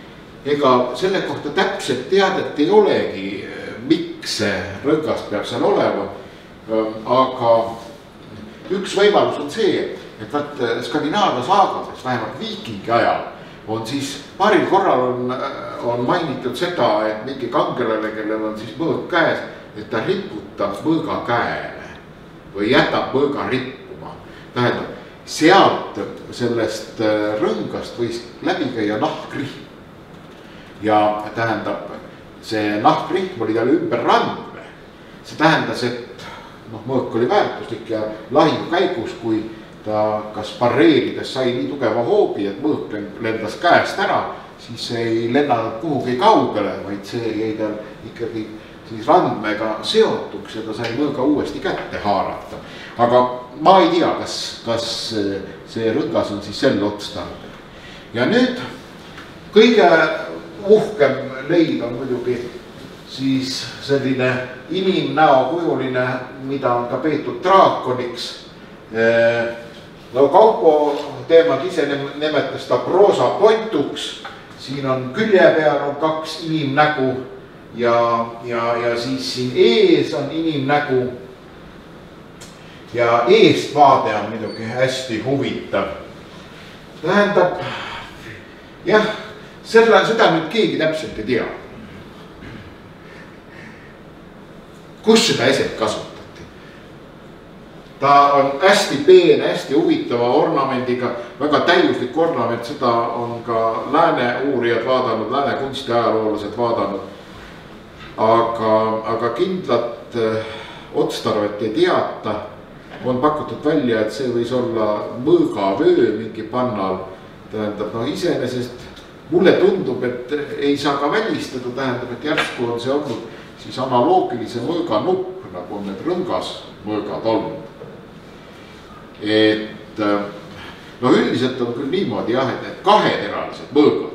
ega selle kohta täpselt teadet ei olegi, miks see rõngas peab seal olema. Aga üks võimalus on see, et vaat Skandinaavia saagades, vähemalt viikingi ajal, on siis paaril korral on, on mainitud seda, et mingi kangelane, kellel on siis mõõg käes, et ta riputab mõõga käele või jätab mõõga rippuma. Tähendab, sealt sellest rõngast võis läbi käia nahkrihm. Ja tähendab, see nahkrihm oli tal ümber randme. See tähendas, et noh, mõõk oli väärtuslik ja lahingu käigus, kui ta kas pareerides sai nii tugeva hoobi, et mõõk lendas käest ära, siis ei lennanud kuhugi kaugele, vaid see jäi tal ikkagi siis randmega seotuks ja ta sai mõõga uuesti kätte haarata. Aga ma ei tea, kas, kas see rõngas on siis sel otstarbel. Ja nüüd kõige uhkem leid on muidugi siis selline inimnäo kujuline, mida on ka peetud draakoniks. No Kaupo teemad ise nimetas ta proosa pontuks. Siin on külje peal on kaks inimnägu ja, ja, ja siis siin ees on inimnägu. Ja eestvaade on muidugi hästi huvitav. Tähendab, jah, selle, seda nüüd keegi täpselt ei tea. Kus seda eset kasutati? Ta on hästi peene, hästi huvitava ornamendiga, väga täiuslik ornament, seda on ka lääne uurijad vaadanud, lääne kunstiajaloolased vaadanud. Aga, aga kindlat otstarvet ei teata. On pakutud välja, et see võis olla mõõgavöö mingi pannal. Tähendab, no iseenesest mulle tundub, et ei saa ka välistada, tähendab, et järsku on see olnud siis analoogilise mõõga nupp, nagu on need rõngas mõõgad olnud. Et no üldiselt on küll niimoodi jah, et need kaheteralised mõõgad,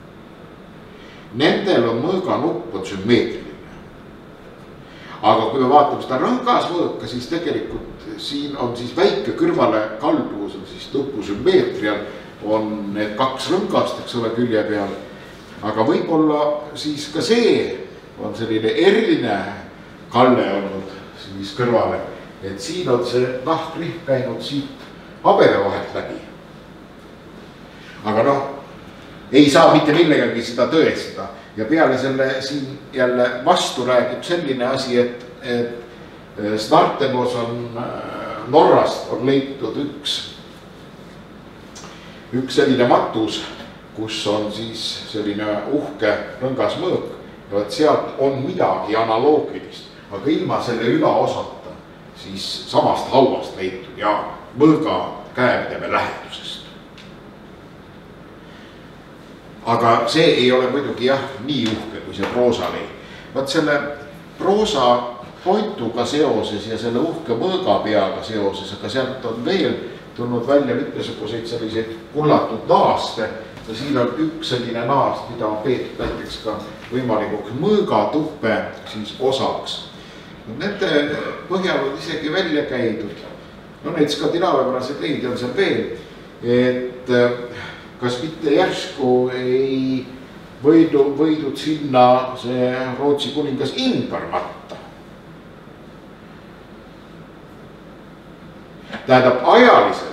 nendel on mõõga nupp on sümmeetriline. Aga kui me vaatame seda rõngas mõõka, siis tegelikult siin on siis väike kõrvale kalduvus on siis nupu sümmeetrial, on need kaks rõngast, eks ole, külje peal. Aga võib-olla siis ka see on selline eriline kalle olnud siis kõrvale, et siin on see nahkrihm käinud siit habeme vahelt läbi. Aga noh, ei saa mitte millegagi seda tõestada ja peale selle siin jälle vastu räägib selline asi, et, et Snartemos on Norrast on leitud üks, üks selline matus, kus on siis selline uhke rõngas mõõk. Ja sealt on midagi analoogilist, aga ilma selle ülaosata siis samast hauast leitud ja mõõga käepideme lähedusest. Aga see ei ole muidugi jah nii uhke kui see proosa leid. Vaat selle proosa pontuga seoses ja selle uhke mõõgapeaga seoses, aga sealt on veel tulnud välja mitmesuguseid selliseid kullatud naaste. Ja siin on üks selline naast, mida on peetud näiteks ka võimalikuks mõõgatuppe siis osaks. Nende põhjal on isegi välja käidud. No neid skandinaaviapärased leidi on seal veel, et kas mitte järsku ei võidu, võidud sinna see Rootsi kuningas Ingvar matta. Tähendab ajaliselt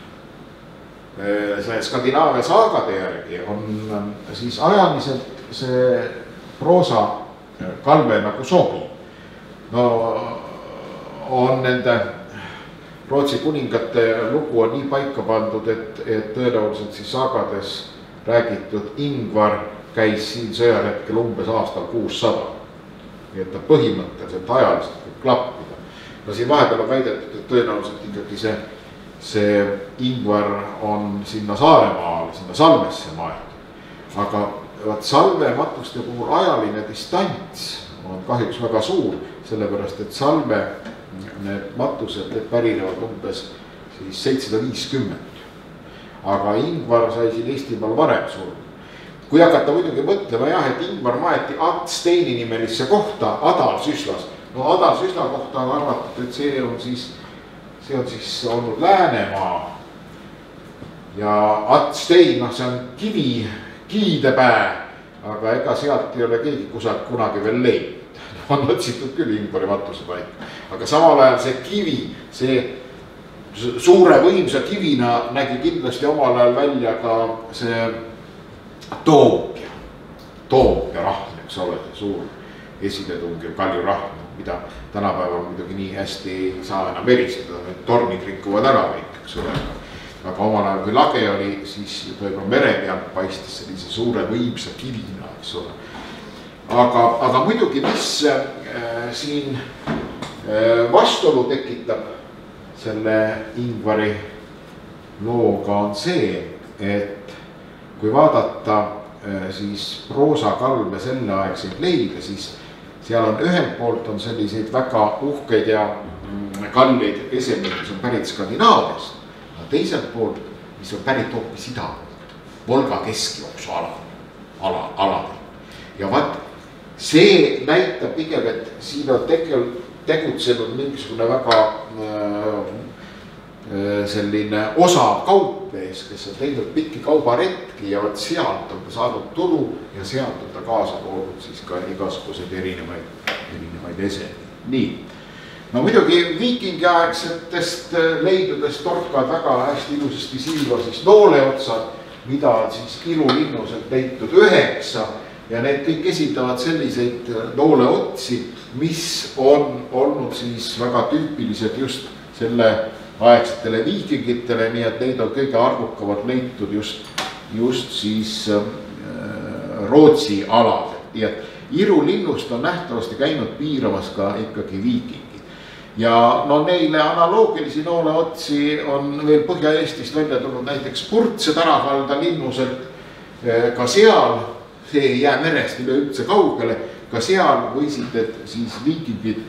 see Skandinaavia saagade järgi on siis ajaliselt see proosa kalve nagu sobi. No on nende Rootsi kuningate lugu on nii paika pandud, et, et tõenäoliselt siis saagades räägitud Ingvar käis siin sõjahetkel umbes aastal kuussada. Nii et ta põhimõtteliselt ajaliselt võib klappida. No siin vahepeal on väidetud, et tõenäoliselt ikkagi see see Ingvar on sinna Saaremaale, sinna Salmesse maetud. Aga vaat Salme matuste puhul ajaline distants on kahjuks väga suur, sellepärast et Salme need matused need pärinevad umbes siis seitsesada viiskümmend. Aga Ingvar sai siin Eestimaal varem surnud. Kui hakata muidugi mõtlema jah, et Ingvar maeti Adsteini nimelisse kohta Adalsüslas. No Adalsüsla kohta on arvatud, et see on siis See on siis olnud Läänemaa ja Adstein, noh see on kivi, kiidepää aga ega sealt ei ole keegi kusagil kunagi veel leidnud. On otsitud küll Ingvari matuse paika, aga samal ajal see kivi, see suure võimsa kivina nägi kindlasti omal ajal välja ka see Toompea, Toompea rahm, eks ole, see suur esiletungiv kaljurahm, mida tänapäeval muidugi nii hästi ei saa enam eristada, need tornid rikuvad ära kõik, eks ole. Aga omal ajal, kui lage oli, siis võib-olla mere pealt paistis sellise suure võimsa kivina, eks ole. Aga, aga muidugi, mis äh, siin äh, vastuolu tekitab selle Ingvari looga on see, et kui vaadata äh, siis proosakalme selleaegseid leide, siis seal on ühelt poolt on selliseid väga uhkeid ja kalleid esemeid, mis on pärit Skandinaaviast, aga teiselt poolt, mis on pärit hoopis ida poolt, Volga keskjooksu ala, ala, aladel. Ja vaat, see näitab pigem, et siin on tegel, tegutsenud mingisugune väga äh, selline osav kaupmees, kes on teinud pikki kaubaretki ja sealt on ta saanud tulu ja sealt on ta kaasa toonud siis ka igasuguseid erinevaid, erinevaid esemeid. Nii, no muidugi viikingiaegsetest leidudest torkavad väga hästi ilusasti silma siis nooleotsad, mida on siis ilulinnuselt leitud üheksa ja need kõik esindavad selliseid nooleotsi, mis on olnud siis väga tüüpilised just selle aegsetele viikingitele, nii et neid on kõige arvukamalt leitud just, just siis äh, Rootsi aladel. Nii et irulinnust on nähtavasti käinud piiramas ka ikkagi viikingid. Ja no neile analoogilisi nooleotsi on veel Põhja-Eestist välja tulnud näiteks Purtse Tarakalda linnuselt. Ka seal, see ei jää merest üle üldse kaugele, ka seal võisid et siis viikingid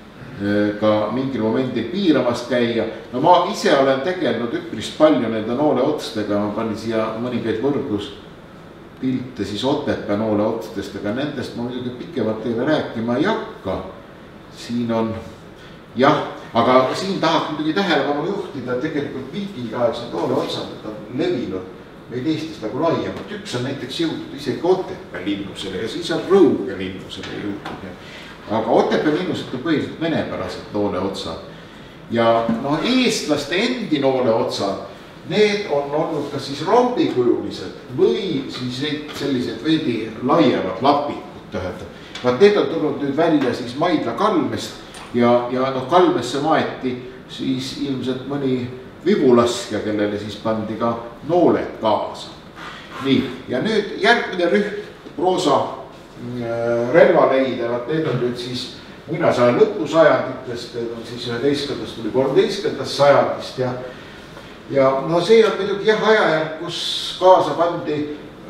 ka mingil momendil piiramast käia. No ma ise olen tegelenud üpris palju nende nooleotstega, ma panin siia mõningaid võrdluspilte siis Otepää nooleotstest, aga nendest ma muidugi pikemalt teile rääkima ei hakka. Siin on, jah, aga siin tahaks muidugi tähelepanu juhtida, et tegelikult viikingiaegsed nooleotsad, et on levinud meil Eestis nagu laiemalt. Üks on näiteks jõudnud isegi Otepää linnusele ja siis on Rõuge linnusele jõudnud. Aga Otepää linnused on põhiliselt venepärased nooleotsad. Ja no, eestlaste endi nooleotsad, need on olnud kas siis rombikujulised või siis sellised veidi laievad lapikud tähendab. Vaat need on tulnud nüüd välja siis Maidla kalmest ja, ja no, kalmesse maeti siis ilmselt mõni vibulaskja, kellele siis pandi ka nooled kaasa. Nii, ja nüüd järgmine rühm proosa relvaleide, need on nüüd siis muinasaja lõpusajanditest, need on siis üheteistkümnendast tuli kolmeteistkümnendast sajandist ja ja no see on muidugi jah ajajärk, kus kaasa pandi,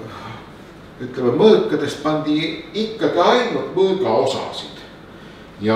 ütleme mõõkadest pandi ikkagi ainult mõõgaosasid ja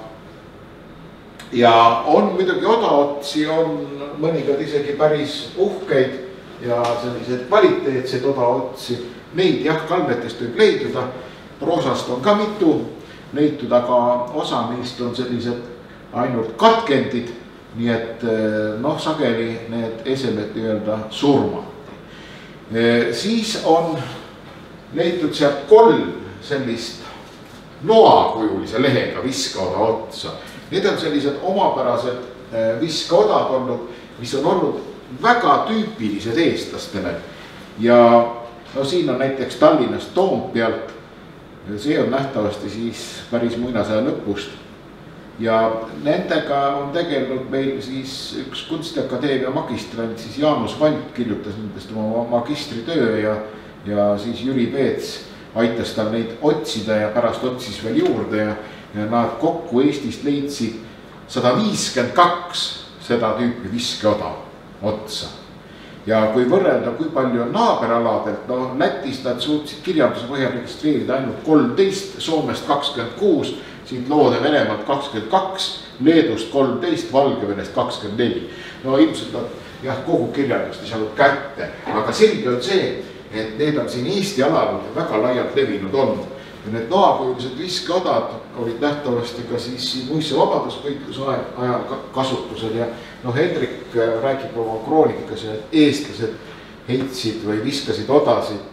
ja on muidugi odaotsi, on mõningad isegi päris uhkeid ja sellised kvaliteetseid odaotsi, neid jah kalmetest võib leiduda. Proosast on ka mitu leitud, aga osa neist on sellised ainult katkendid, nii et noh, sageli need esemed nii-öelda surmati. Siis on leitud sealt kolm sellist noakujulise lehega viskaoda otsa. Need on sellised omapärased viskaodad olnud, mis on olnud väga tüüpilised eestlastele. Ja no siin on näiteks Tallinnast Toompealt. See on nähtavasti siis päris muinasaja lõpust ja nendega on tegelenud meil siis üks kunstiakadeemia magistrant, siis Jaanus Vant kirjutas nendest oma magistritöö ja, ja siis Jüri Peets aitas tal neid otsida ja pärast otsis veel juurde ja, ja nad kokku Eestist leidsid sada viiskümmend kaks seda tüüpi viskeoda otsa. Ja kui võrrelda, kui palju on naaberaladelt, no Lätis nad suutsid kirjanduse põhjal registreerida ainult kolmteist, Soomest kakskümmend kuus, siit Loode Venemaalt kakskümmend kaks, Leedust kolmteist, Valgevenest kakskümmend neli. No ilmselt on jah, kogu kirjandust ei saanud kätte, aga selge on see, et need on siin Eesti alal väga laialt levinud olnud. Ja need noakujulised viskeodad olid nähtavasti ka siis muisse vabadusvõitluse ajal kasutusel ja noh, Hendrik räägib oma kroonikas, et eestlased heitsid või viskasid odasid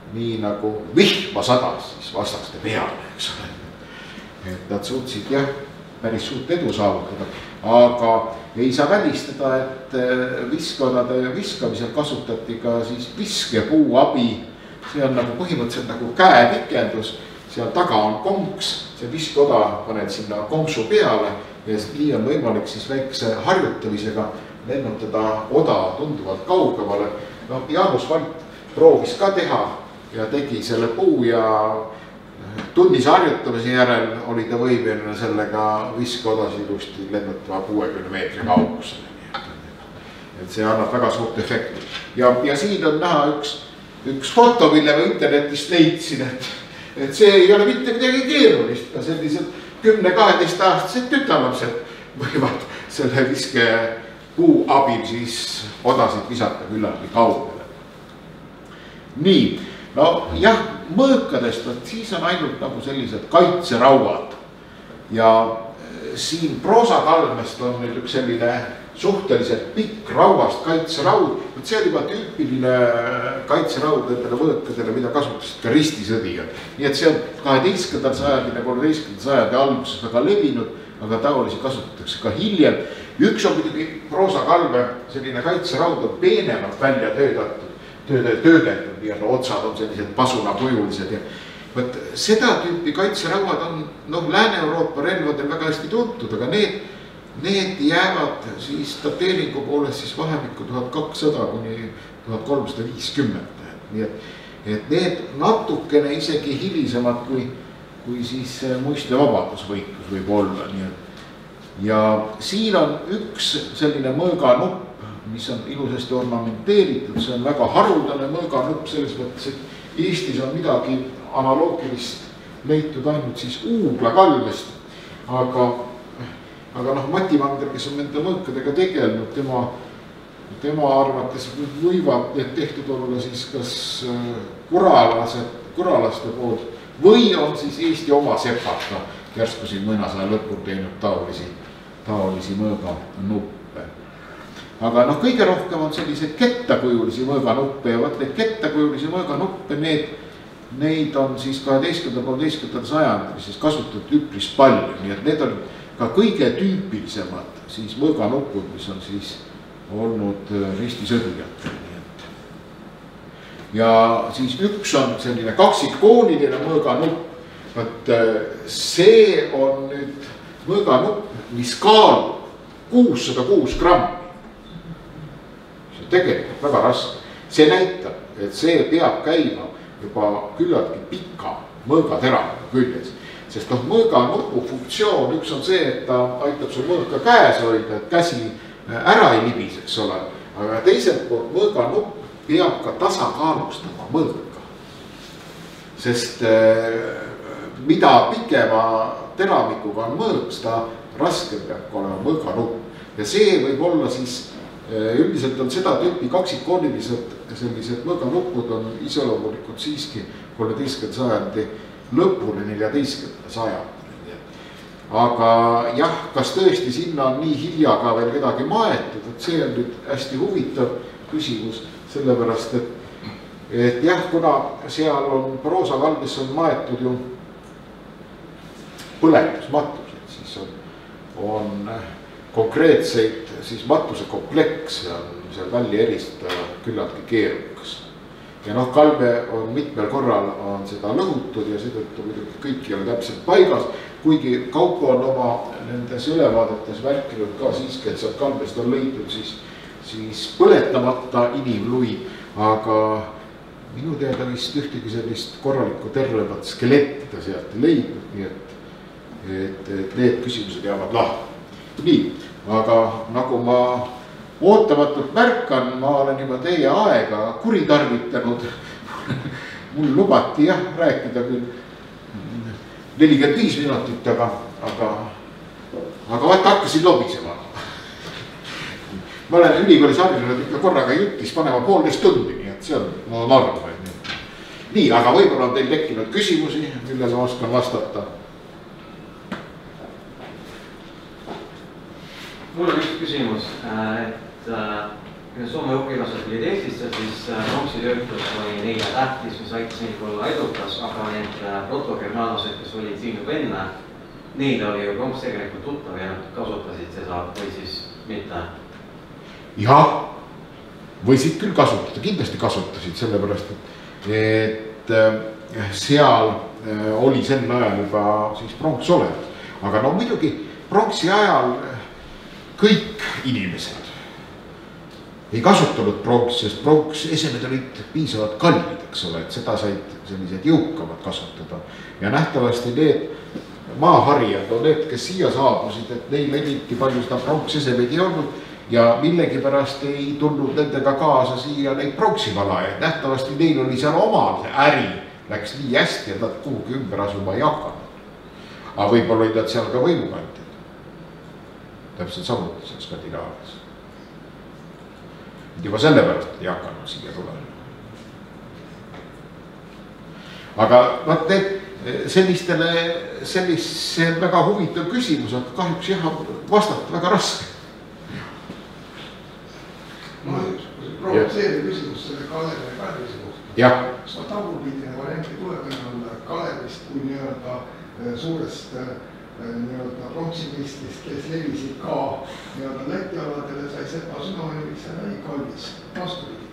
nii nagu vihma sadas siis vastaste peale, eks ole. Et nad suutsid jah, päris suurt edu saavutada, aga ei saa välistada, et viskonade viskamisel kasutati ka siis viskepuu abi. See on nagu põhimõtteliselt nagu käepikendus, seal taga on konks, see viskoda paned sinna konksu peale ja nii on võimalik siis väikse harjutamisega lennutada oda tunduvalt kaugemale. No, Jaanus Valt proovis ka teha ja tegi selle puu ja tunnise harjutamise järel oli ta võimeline sellega viskodasid ilusti lennutama kuuekümne meetri kaugusele. Et see annab väga suurt efekti. Ja, ja siin on näha üks, üks foto, mille ma internetist leidsin, et, et see ei ole mitte midagi keerulist. Ka sellised kümne kaheteist aastased tütarlapsed võivad selle viske puu abil siis odasid visata küllaltki kaugele. Nii, no jah, mõõkadest, siis on ainult nagu sellised kaitserauad. Ja siin proosakalmest on nüüd üks selline suhteliselt pikk rauast kaitseraud. See oli juba tüüpiline kaitseraud nendele mõõkadele, mida kasutasid ka ristisõdijad. Nii et see on kaheteistkümnendal sajandil ja kolmeteistkümnendal sajandi alguses väga levinud, aga taolisi kasutatakse ka hiljem. Üks on muidugi proosakalme selline kaitseraud on peenemalt välja töödatud. töödeldud, nii on otsad on sellised pasunakujulised ja võt, seda tüüpi kaitserauad on noh, Lääne-Euroopa relvadel väga hästi tuntud, aga need, need jäävad siis dateeringu poolest siis vahemikku tuhat kakssada kuni tuhat kolmsada viiskümmend. Nii et, et need natukene isegi hilisemad kui, kui siis muiste vabadusvõitlus võib olla. Nii et, ja siin on üks selline mõõganupp, mis on ilusasti ornamenteeritud, see on väga haruldane mõõganupp selles mõttes, et Eestis on midagi analoogilist leitud ainult siis uuglakalmest, aga, aga noh, Mati Vander, kes on nende mõõkadega tegelenud, tema, tema arvates võivad need tehtud olla siis kas kuralased, kuralaste poolt või on siis Eesti oma sepaka järsku siin mõnasaja lõpul teinud taolisi, taolisi mõõganuppe. Aga noh, kõige rohkem on selliseid kettakujulisi mõõganuppe ja võt neid kettakujulisi mõõganuppe, need, neid on siis kaheteistkümnendal kolmeteistkümnendal sajandil siis kasutatud üpris palju. Nii et need on ka kõige tüüpilisemad siis mõõganupud, mis on siis olnud ristisõdijatel. Ja siis üks on selline kaksikkooniline mõõganupp. Võt see on nüüd mõõganupp, mis kaalub kuussada kuus grammi. Tegelikult väga raske. See näitab, et see peab käima juba küllaltki pika mõõgateraga küljes. Sest noh, mõõganupu funktsioon, üks on see, et ta aitab sul mõõka käes hoida, et käsi ära ei libis, eks ole. Aga teiselt poolt mõõganupp peab ka tasakaalustama mõõka. Sest mida pikema teramikuga on mõõk, seda raskem peab olema mõõganupp. Ja see võib olla siis üldiselt on seda tüüpi kaksikkoonilised sellised mõõganuppud on iseloomulikud siiski kolmeteistkümnenda sajandi lõpuni neljateistkümnenda sajandi. Aga jah, kas tõesti sinna on nii hilja ka veel kedagi maetud, et see on nüüd hästi huvitav küsimus, sellepärast et, et jah, kuna seal on proosakalmes on maetud ju põletusmatused, siis on, on konkreetseid siis matuse kompleks on seal välja eristada küllaltki keerukas. Ja noh, kalme on mitmel korral on seda lõhutud ja seetõttu muidugi kõik ei ole täpselt paigas, kuigi Kaupo on oma nendes ülevaadetes välkinud ka siiski, et sealt kalmest on leitud siis, siis põletamata inimlui, aga minu teada vist ühtegi sellist korralikku tervemat skeletti ta sealt ei leidnud, nii et, et, et need küsimused jäävad lahti. Nii, aga nagu ma ootamatult märkan, ma olen juba teie aega kuritarvitanud. Mul lubati jah rääkida küll nelikümmend viis minutit, aga, aga, aga vaat hakkasin lobisema. Ma olen ülikoolis harjunud ikka korraga jutis panema poolteist tundi, nii et see on no, norm. Nii, aga võib-olla on teil tekkinud küsimusi, millele ma oskan vastata. Mul on üks küsimus, et Soome õpilased olid Eestisse, siis pronksi töötus oli neile tähtis, mis aitas neil olla edukas, aga need protogermaanlased, kes olid siin juba enne, neile oli ju pronks tegelikult tuttav ja nad kasutasid seda või siis mitte? Jah, võisid küll kasutada, kindlasti kasutasid, sellepärast, et seal oli sel ajal juba siis pronks olemas. Aga no muidugi pronksi ajal kõik inimesed ei kasutanud pronks, sest pronks esemed olid piisavalt kallid, eks ole, et seda said sellised jõukamad kasutada. Ja nähtavasti need maaharijad, no need, kes siia saabusid, et neil eriti palju seda pronks esemeid ei olnud ja millegi-pärast ei tulnud nendega kaasa siia neid pronksivalajaid. Nähtavasti neil oli seal omal äri, läks nii hästi, et nad kuhugi ümber asuma ei hakanud. Aga võib-olla olid nad seal ka võimukandid. Täpselt samuti seal Skandinaavias. Juba sellepärast ei hakanud siia tulema. Aga nad need sellistele, sellist, see on väga huvitav küsimus, aga kahjuks jah, vastata väga raske. Ma provotseeri küsimus selle Kalevi ja Kalvise kohta. Jah. Kas ma tagurpidine varianti tuleb enda Kalevist kui nii-öelda suurest nii-öelda pronksimeistist, kes levisid ka nii-öelda Läti aladele, sai Sepa Sünaoniks ja näi Kalvis vastupidi?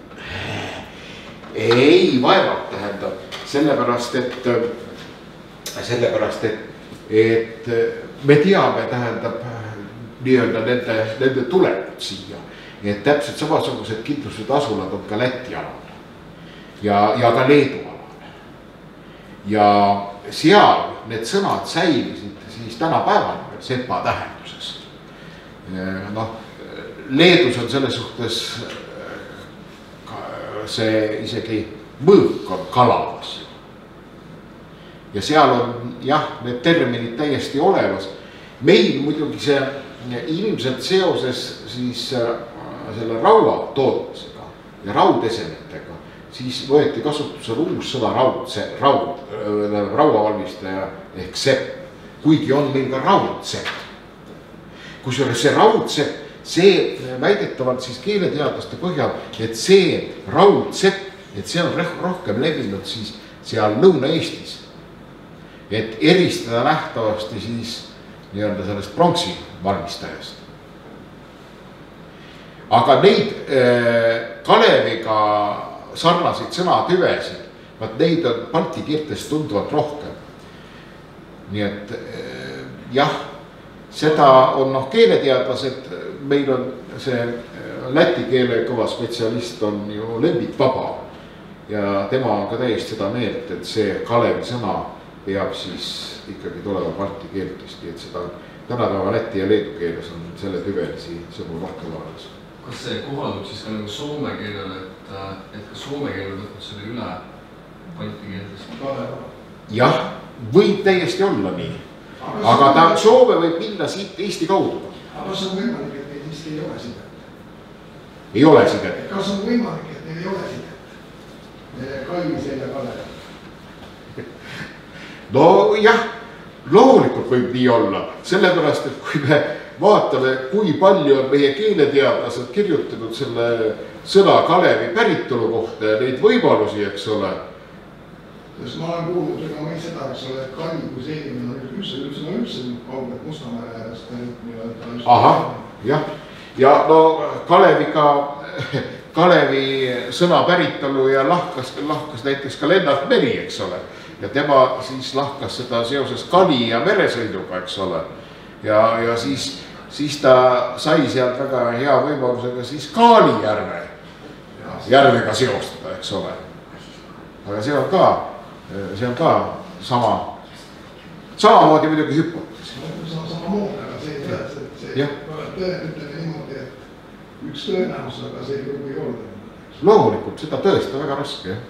Ei, vaevalt tähendab, sellepärast, et, sellepärast, et, et me teame, tähendab nii-öelda nende, nende tulevad siia. Et täpselt samasugused kindlustused asulad on ka Läti alal ja, ja ka Leedu alal. Ja seal need sõnad säilisid siis tänapäeval Sepa tähenduses. No, Leedus on selle suhtes see isegi mõõk on kalavas. Ja seal on jah, need terminid täiesti olemas. Meil muidugi see ilmselt seoses siis selle raua tootmisega ja raudesemetega, siis võeti kasutusele uus sõna raudse, raud, rauavalmistaja ehk sepp, kuigi on meil ka raudsepp. Kusjuures see raudsepp, see väidetavalt siis keeleteadlaste põhjal, et see raudsepp, et see on rohkem levinud siis seal Lõuna-Eestis. Et eristada nähtavasti siis nii-öelda sellest pronksi valmistajast. Aga neid äh, Kaleviga sarnaseid sõnatüvesid, vaat neid on balti keeltes tunduvalt rohkem. Nii et äh, jah, seda on noh keeleteadlased, meil on see läti keele kõva spetsialist on ju Lembit Vaba. Ja tema on ka täiesti seda meelt, et see Kalevi sõna peab siis ikkagi tulema balti keeltest, et seda tänapäeva läti ja leedu keeles on selle tüvelisi sõnu rohkem olemas. Kas see kohaldub siis ka nagu soome keelele, et, et ka soome keele võtnud selle üle balti keeltest? Jah, võib täiesti olla nii. Aga ta Soome võib minna siit Eesti kaudu. Aga kas on võimalik, et neil Eesti ei ole sidet? Ei ole sidet. Kas on võimalik, et neil ei ole sidet? Kalvisel ja Kalev. No jah, loomulikult võib nii olla. Sellepärast, et kui me vaatame, kui palju on meie keeleteadlased kirjutanud selle sõna Kalevi päritolu kohta ja neid võimalusi, eks ole. Sest ma olen kuulnud ega ma ei seda, eks ole, et Kalvi kui selline on üldse, üldse, no üldse kaugelt Mustamäärest nii-öelda. Aha, jah. Ja no Kaleviga, Kalevi sõna päritolu ja lahkas, lahkas näiteks ka Lennart Meri, eks ole. Ja tema siis lahkas seda seoses kali ja meresõiduga, eks ole. Ja, ja siis, siis ta sai sealt väga hea võimalusega siis Kaalijärve järvega seostada, eks ole. Aga see on ka, see on ka sama, samamoodi muidugi hüpotees. Sama moodi, aga see ei tõest, et see tõenäoliselt niimoodi, et üks tõenäosus, aga see ei või olla. Loomulikult, seda tõesta väga raske, jah.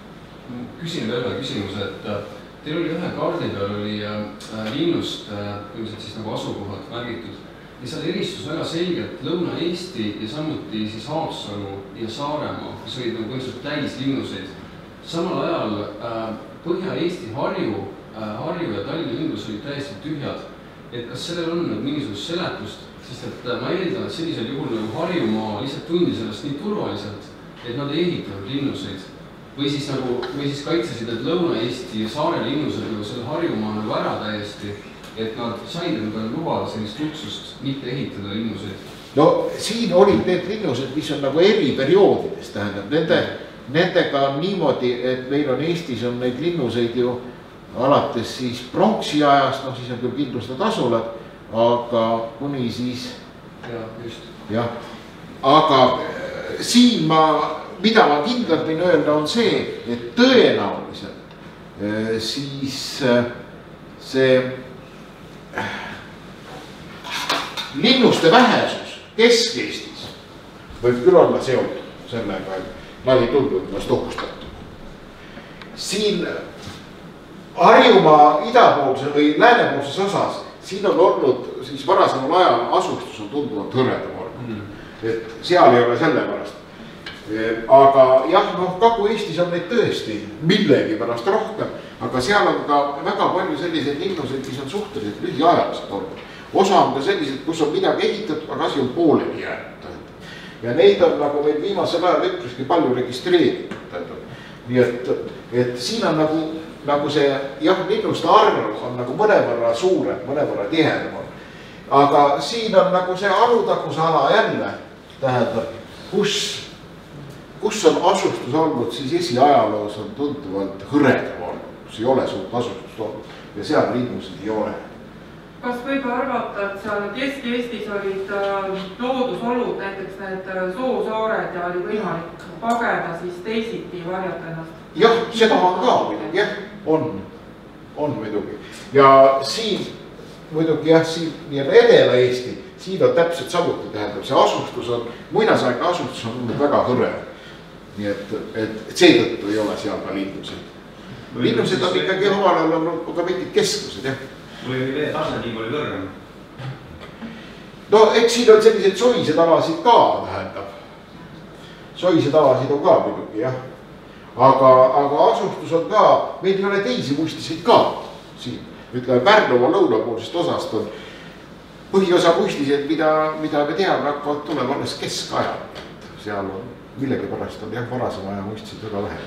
Küsin veel ühe küsimuse, et teil oli ühe kaardi peal oli linnust ilmselt siis nagu asukohad märgitud ja seal eristus väga selgelt Lõuna-Eesti ja samuti siis Haapsalu ja Saaremaa, mis olid nagu põhimõtteliselt täis linnuseid. Samal ajal Põhja-Eesti Harju, Harju ja Tallinna linnus olid täiesti tühjad. Et kas sellel on mingisugust seletust, sest et ma eeldan, et sellisel juhul nagu Harjumaa lihtsalt tundis ennast nii turvaliselt, et nad ei ehitanud linnuseid. Või siis, nagu, või siis kaitsesid, et Lõuna-Eesti ja saare linnused nagu selle Harjumaa nagu ära täiesti, et nad said endale lubada sellist luksust mitte ehitada linnuseid. No siin olid need linnused, mis on nagu eri perioodides, tähendab, nende, nendega on niimoodi, et meil on Eestis on neid linnuseid ju alates siis pronksi ajast, noh siis on küll kindlustada asulad, aga kuni siis, ja, just. jah, aga siin ma, mida ma kindlalt võin öelda, on see, et tõenäoliselt siis see linnuste vähesus Kesk-Eestis võib küll olla seotud sellega, et nad ei tundnud ennast ohustatud. Siin Harjumaa idapoolse või läänepoolses osas, siin on olnud siis varasemal ajal asustus on tunduvalt hõredam olnud. Mm. Et seal ei ole selle pärast. Aga jah, noh, Kagu-Eestis on neid tõesti millegi pärast rohkem, aga seal on ka väga palju selliseid linnuseid, mis on suhteliselt lühiajalised olnud. Osa on ka sellised, kus on midagi ehitatud, aga asi on pooleli jäänud. Ja neid on nagu meil viimasel ajal üpriski palju registreeritud. Nii et, et siin on nagu, nagu see, jah, linnuste arv on nagu mõnevõrra suurem, mõnevõrra tihedam on. Aga siin on nagu see Alutaguse ala jälle, tähendab, kus kus on asustus olnud, siis esiajaloos on tunduvalt hõredam olnud, kus ei ole suurt asustust olnud ja seal linnusid ei ole. Kas võib arvata, et seal Kesk-Eestis olid loodusolud, näiteks need soosaared ja oli võimalik pageda siis teisiti varjata ennast? Jah, seda on ka muidugi, jah, on, on muidugi. Ja siin muidugi jah, siin nii-öelda Edela-Eesti, siin on täpselt samuti tähendab, see asustus on, muinasaegne asustus on väga hõred. Nii et, et seetõttu ei ole seal ka linnuseid. Linnused on ikkagi omal ajal olnud ka mingid keskused, jah. Või vee tasanding oli kõrgem? No eks siin on sellised soised alasid ka, tähendab. Soised alasid on ka muidugi, jah. Aga, aga asustus on ka, meil ei ole teisi muistiseid ka siin. Ütleme, Pärnumaa lõunapoolsest osast on põhiosa muistiseid, mida, mida me teame, hakkavad tulema alles keskajal. Seal on millegi pärast on jah, varasema aja muistisid väga vähe.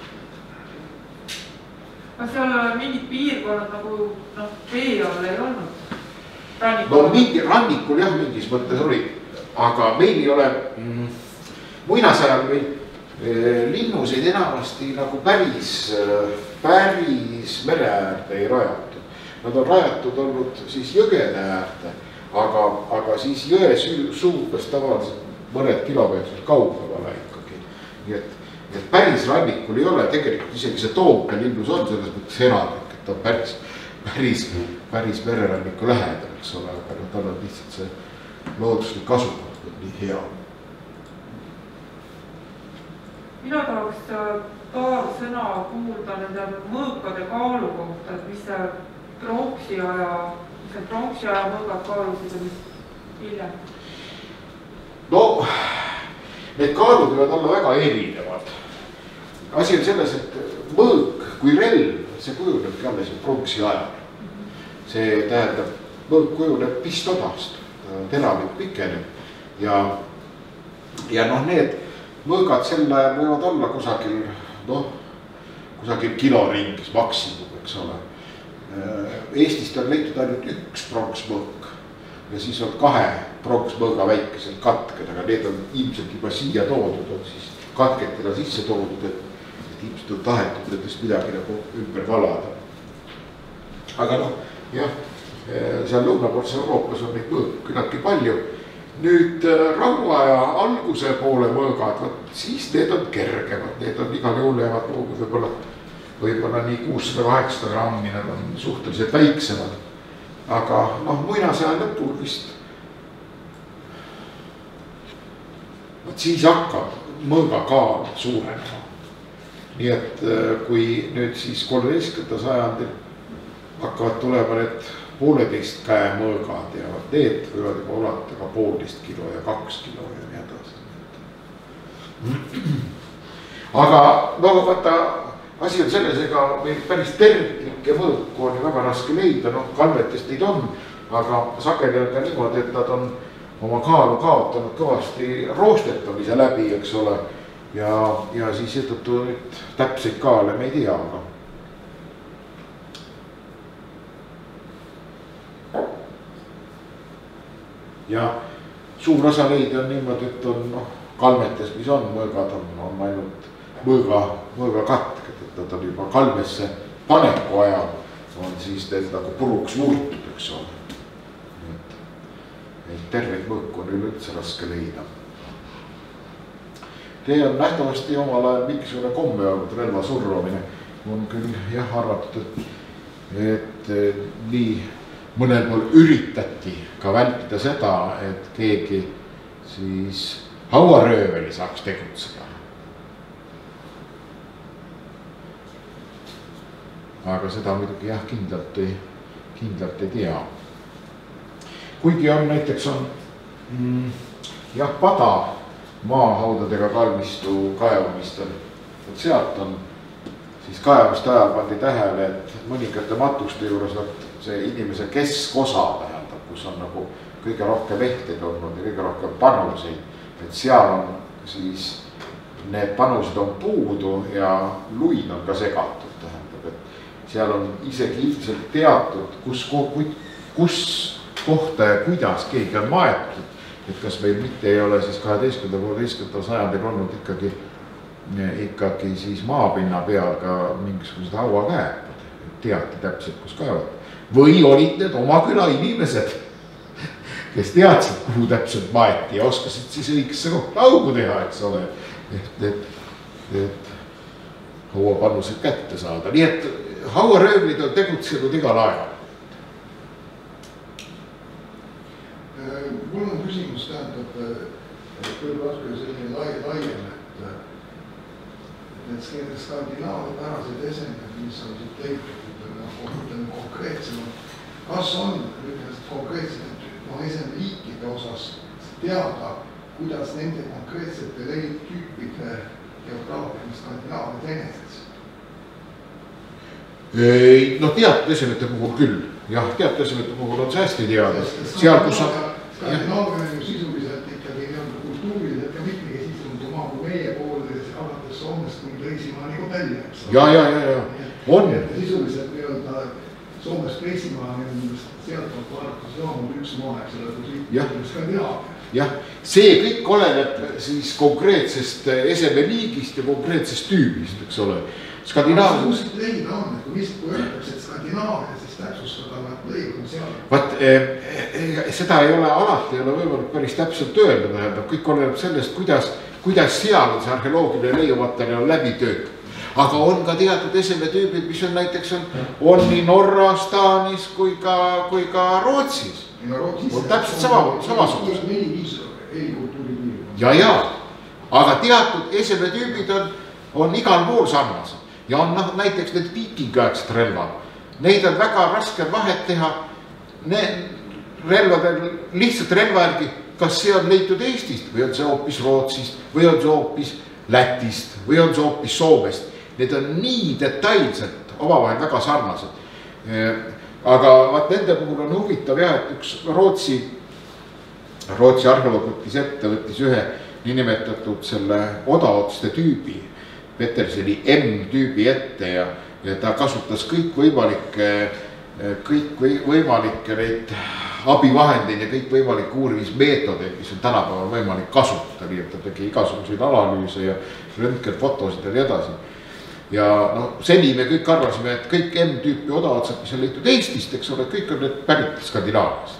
Kas seal mingid piirkonnad nagu no, vee all ei olnud? Rannikul? No mingi, rannikul jah, mingis mõttes oli, aga meil ei ole mm, muinasajal meil eh, linnuseid enamasti nagu päris, päris mere äärde ei rajatud. Nad on rajatud olnud siis jõgede äärde, aga, aga siis jõe suugas tavaliselt mõned kilomeetrid kaugemale ikkagi. Nii et, et päris rannikul ei ole, tegelikult isegi see Toompe linnus on selles mõttes erandlik, et on päris, päris, päris mereranniku lähedal, eks ole, aga no, tal on lihtsalt see looduslik asukoht nii hea. Mina tahaks paar sõna kuulda nende mõõkade kaalu kohta, et mis see pronksi aja, mis see pronksi aja mõõgad kaalusid ja mis hiljem? No, need kaalud võivad olla väga erinevad. Asi on selles, et mõõk kui relv, see kujunebki alles pronksi ajal. See tähendab, mõõk kujuneb pistodast, teravik pikeneb ja, ja noh, need mõõgad sel ajal võivad olla kusagil, noh, kusagil kilo ringis maksimum, eks ole. Eestist on leitud ainult üks pronksmõõk ja siis on kahe pronksmõõga väikesed katked, aga need on ilmselt juba siia toodud, on siis katketena sisse toodud, et, et ilmselt on tahetud nendest midagi nagu ümber valada. Aga noh, jah, seal lõunapoolse Euroopas on neid mõõk küllaltki palju. Nüüd rauaja alguse poole mõõgad, siis need on kergemad, need on igal juhul jäävad loomud võib-olla, võib-olla nii kuussada kaheksasada grammi, nad on suhteliselt väiksemad. Aga noh, muinasaja lõpul vist võt siis hakkab mõõga kaal suurenema. Nii et kui nüüd siis kolmeteistkümnendal sajandil hakkavad tulema need pooleteist käe mõõgad ja need võivad juba ulata ka poolteist kilo ja kaks kilo ja nii edasi. Aga no vaata, asi on selles, ega meil päris terviklikke mõõku on ju väga raske leida, noh kalvetest neid on, aga sageli on ka niimoodi, et nad on oma kaalu kaotanud kõvasti roostetamise läbi, eks ole. Ja, ja siis seetõttu nüüd täpseid kaale me ei tea. Ja suur osa leidi on niimoodi, et on noh, kalmetes, mis on mõõgad, on, on ainult mõõga, mõõga katk, et nad on juba kalmesse paneku ajal, on siis teil nagu puruks murtud, eks ole. Et, et terveid mõõku on üleüldse raske leida. Tee on nähtavasti omal ajal mingisugune komme olnud relva survamine. On küll jah arvatud, et, et nii mõnel pool üritati ka vältida seda, et keegi siis hauarööveli saaks tegutseda. Aga seda muidugi jah kindlalt ei, kindlalt ei tea. Kuigi on näiteks on mm, jah pada maahaudadega kalmistu kaevamistel, et sealt on siis kaevamiste ajal pandi tähele, et mõningate matuste juures see inimese keskosa tähendab, kus on nagu kõige rohkem ehteid olnud ja kõige rohkem panuseid, et seal on siis need panused on puudu ja luin on ka segatud, tähendab, et seal on isegi ilmselt teatud, kus, kus kohta ja kuidas keegi on maetud. Et kas meil mitte ei ole siis kaheteistkümnendal kolmeteistkümnendal sajandil olnud ikkagi, ikkagi siis maapinna peal ka mingisugused hauakäepad, teati täpselt, kus kaevad. Või olid need oma küla inimesed, kes teadsid, kuhu täpselt maeti ja oskasid siis õigesse kohta augu teha, eks ole, et, et, et hauapannused kätte saada. Nii et hauaröövlid on tegutsenud igal ajal. Mul on küsimus, tähendab, et võib-olla selline lai, laiem, et need skandinaavia pärased esemed, mis on siit leitud, ütleme konkreetsemalt, kas on konkreetselt no, eseme liikide osas teada, kuidas nende konkreetsete leidtüüpide geograafia skandinaavia eneses? No teatud esemete puhul küll, jah, teatud esemete puhul on see hästi teada, seal kus on Skandinaavia on ju sisuliselt ikkagi kultuuriliselt ja mitmekesisem maa kui meie pooldes alates Soomest kuni Reisimaani kui välja. Ja, ja, ja, ja. On. Sisuliselt nii-öelda Soomest Reisimaani sealt on vaadates joomud üks maa, eks ole, kui Skandinaavia. Jah, see kõik oleneb siis konkreetsest esemeliigist ja konkreetsest tüübist, eks ole. Skandinaavia... Kus leida on, et kui vist kui öeldakse, et Skandinaavia, siis täpsustada nad leid on seal. Vaat, eh, seda ei ole alati, ei ole võimalik päris täpselt öelda, tähendab, kõik oleneb sellest, kuidas, kuidas seal see arheoloogiline leiumaterjal läbi töötab. Aga on ka teatud esemetüübid, mis on näiteks on, on nii Norras, Taanis kui ka, kui ka Rootsis. On täpselt sama, samasugused. Ja, ja, aga teatud esemetüübid on, on igal pool sarnased. Ja on näiteks need viikingaegsed relvad. Neid on väga raske vahet teha relvadel, lihtsalt relva järgi, kas see on leitud Eestist või on see hoopis Rootsist või on see hoopis Lätist või on see hoopis Soomest. Need on nii detailselt omavahel väga sarnased. Aga vaat nende puhul on huvitav jah, et üks Rootsi, Rootsi arheoloog võttis ette, võttis ühe niinimetatud selle odaotste tüübi, Peterseni M-tüübi ette ja, ja ta kasutas kõik võimalikke, kõik võimalikke neid abivahendeid ja kõik võimalikke uurimismeetodeid, mis on tänapäeval võimalik kasutada, nii et ta tegi igasuguseid analüüse ja röntgenfotosid ja nii edasi. Ja no, seni me kõik arvasime, et kõik M-tüüpi odaotsad, mis on leitud Eestist, eks ole, kõik on need pärit Skandinaaviast.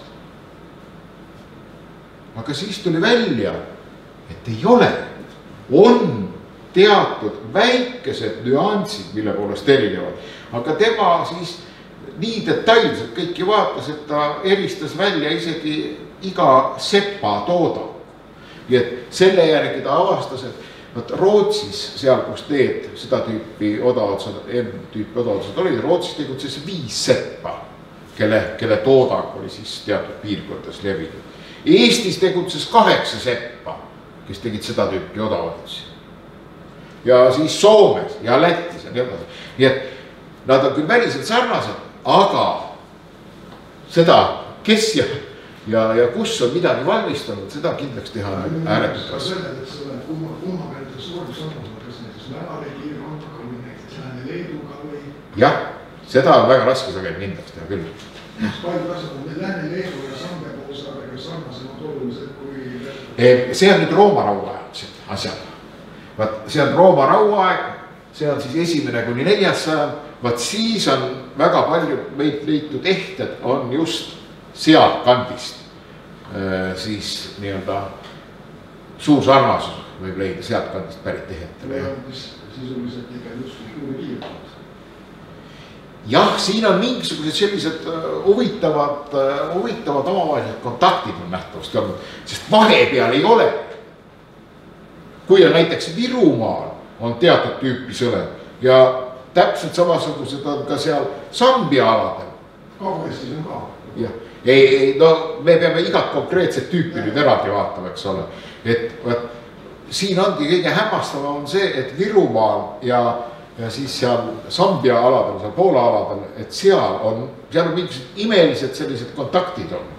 Aga siis tuli välja, et ei ole, on teatud väikesed nüansid, mille poolest erinevad. Aga tema siis nii detailselt kõiki vaatas, et ta eristas välja isegi iga sepa tooda. Nii et selle järgi ta avastas, et Rootsis, seal kus need seda tüüpi odaotsad, M-tüüpi odaotsad olid, Rootsis tegutses viis seppa, kelle, kelle toodang oli siis teatud piirkondades levinud. Eestis tegutses kaheksa seppa, kes tegid seda tüüpi odaotsi. Ja siis Soomes ja Lätis ja nii edasi. Nii et nad on küll väliselt sarnased, aga seda kes ja, ja, ja kus on midagi valmistanud, seda kindlaks teha ääretult raske. Kummapealt suureks on, kas näiteks Märaleri rannaga või näiteks Lääne Leeduga või? jah, seda on väga raske sageli kindlaks teha küll. Paljud asjad on Lääne Leedu ja Sambia poolsaarega sarnasemad olulised kui... See on nüüd Rooma rauaaeg asjad. Vaat see on Rooma rauaaeg, see on siis esimene kuni neljas sajand. Vaat siis on väga palju meid leitud ehted on just sealt kandist. Siis nii-öelda suur sarnasus võib leida sealt kandist pärit ehetele. Sisuliselt ikka just kultuuri piirkond. Jah, siin on mingisugused sellised huvitavad, huvitavad omavahelised kontaktid on nähtavasti olnud, sest vahepeal ei ole. Kui on näiteks Virumaal on teatud tüüpi sõle ja täpselt samasugused on ka seal Sambia aladel. Kagu-Eestis on ka. Jah, ei, ei, no me peame igat konkreetset tüüpi nüüd eraldi vaatama, eks ole. Et võt, siin ongi kõige hämmastavam on see, et Virumaal ja, ja siis seal Sambia aladel, seal Poola aladel, et seal on, seal on mingisugused imelised sellised kontaktid on.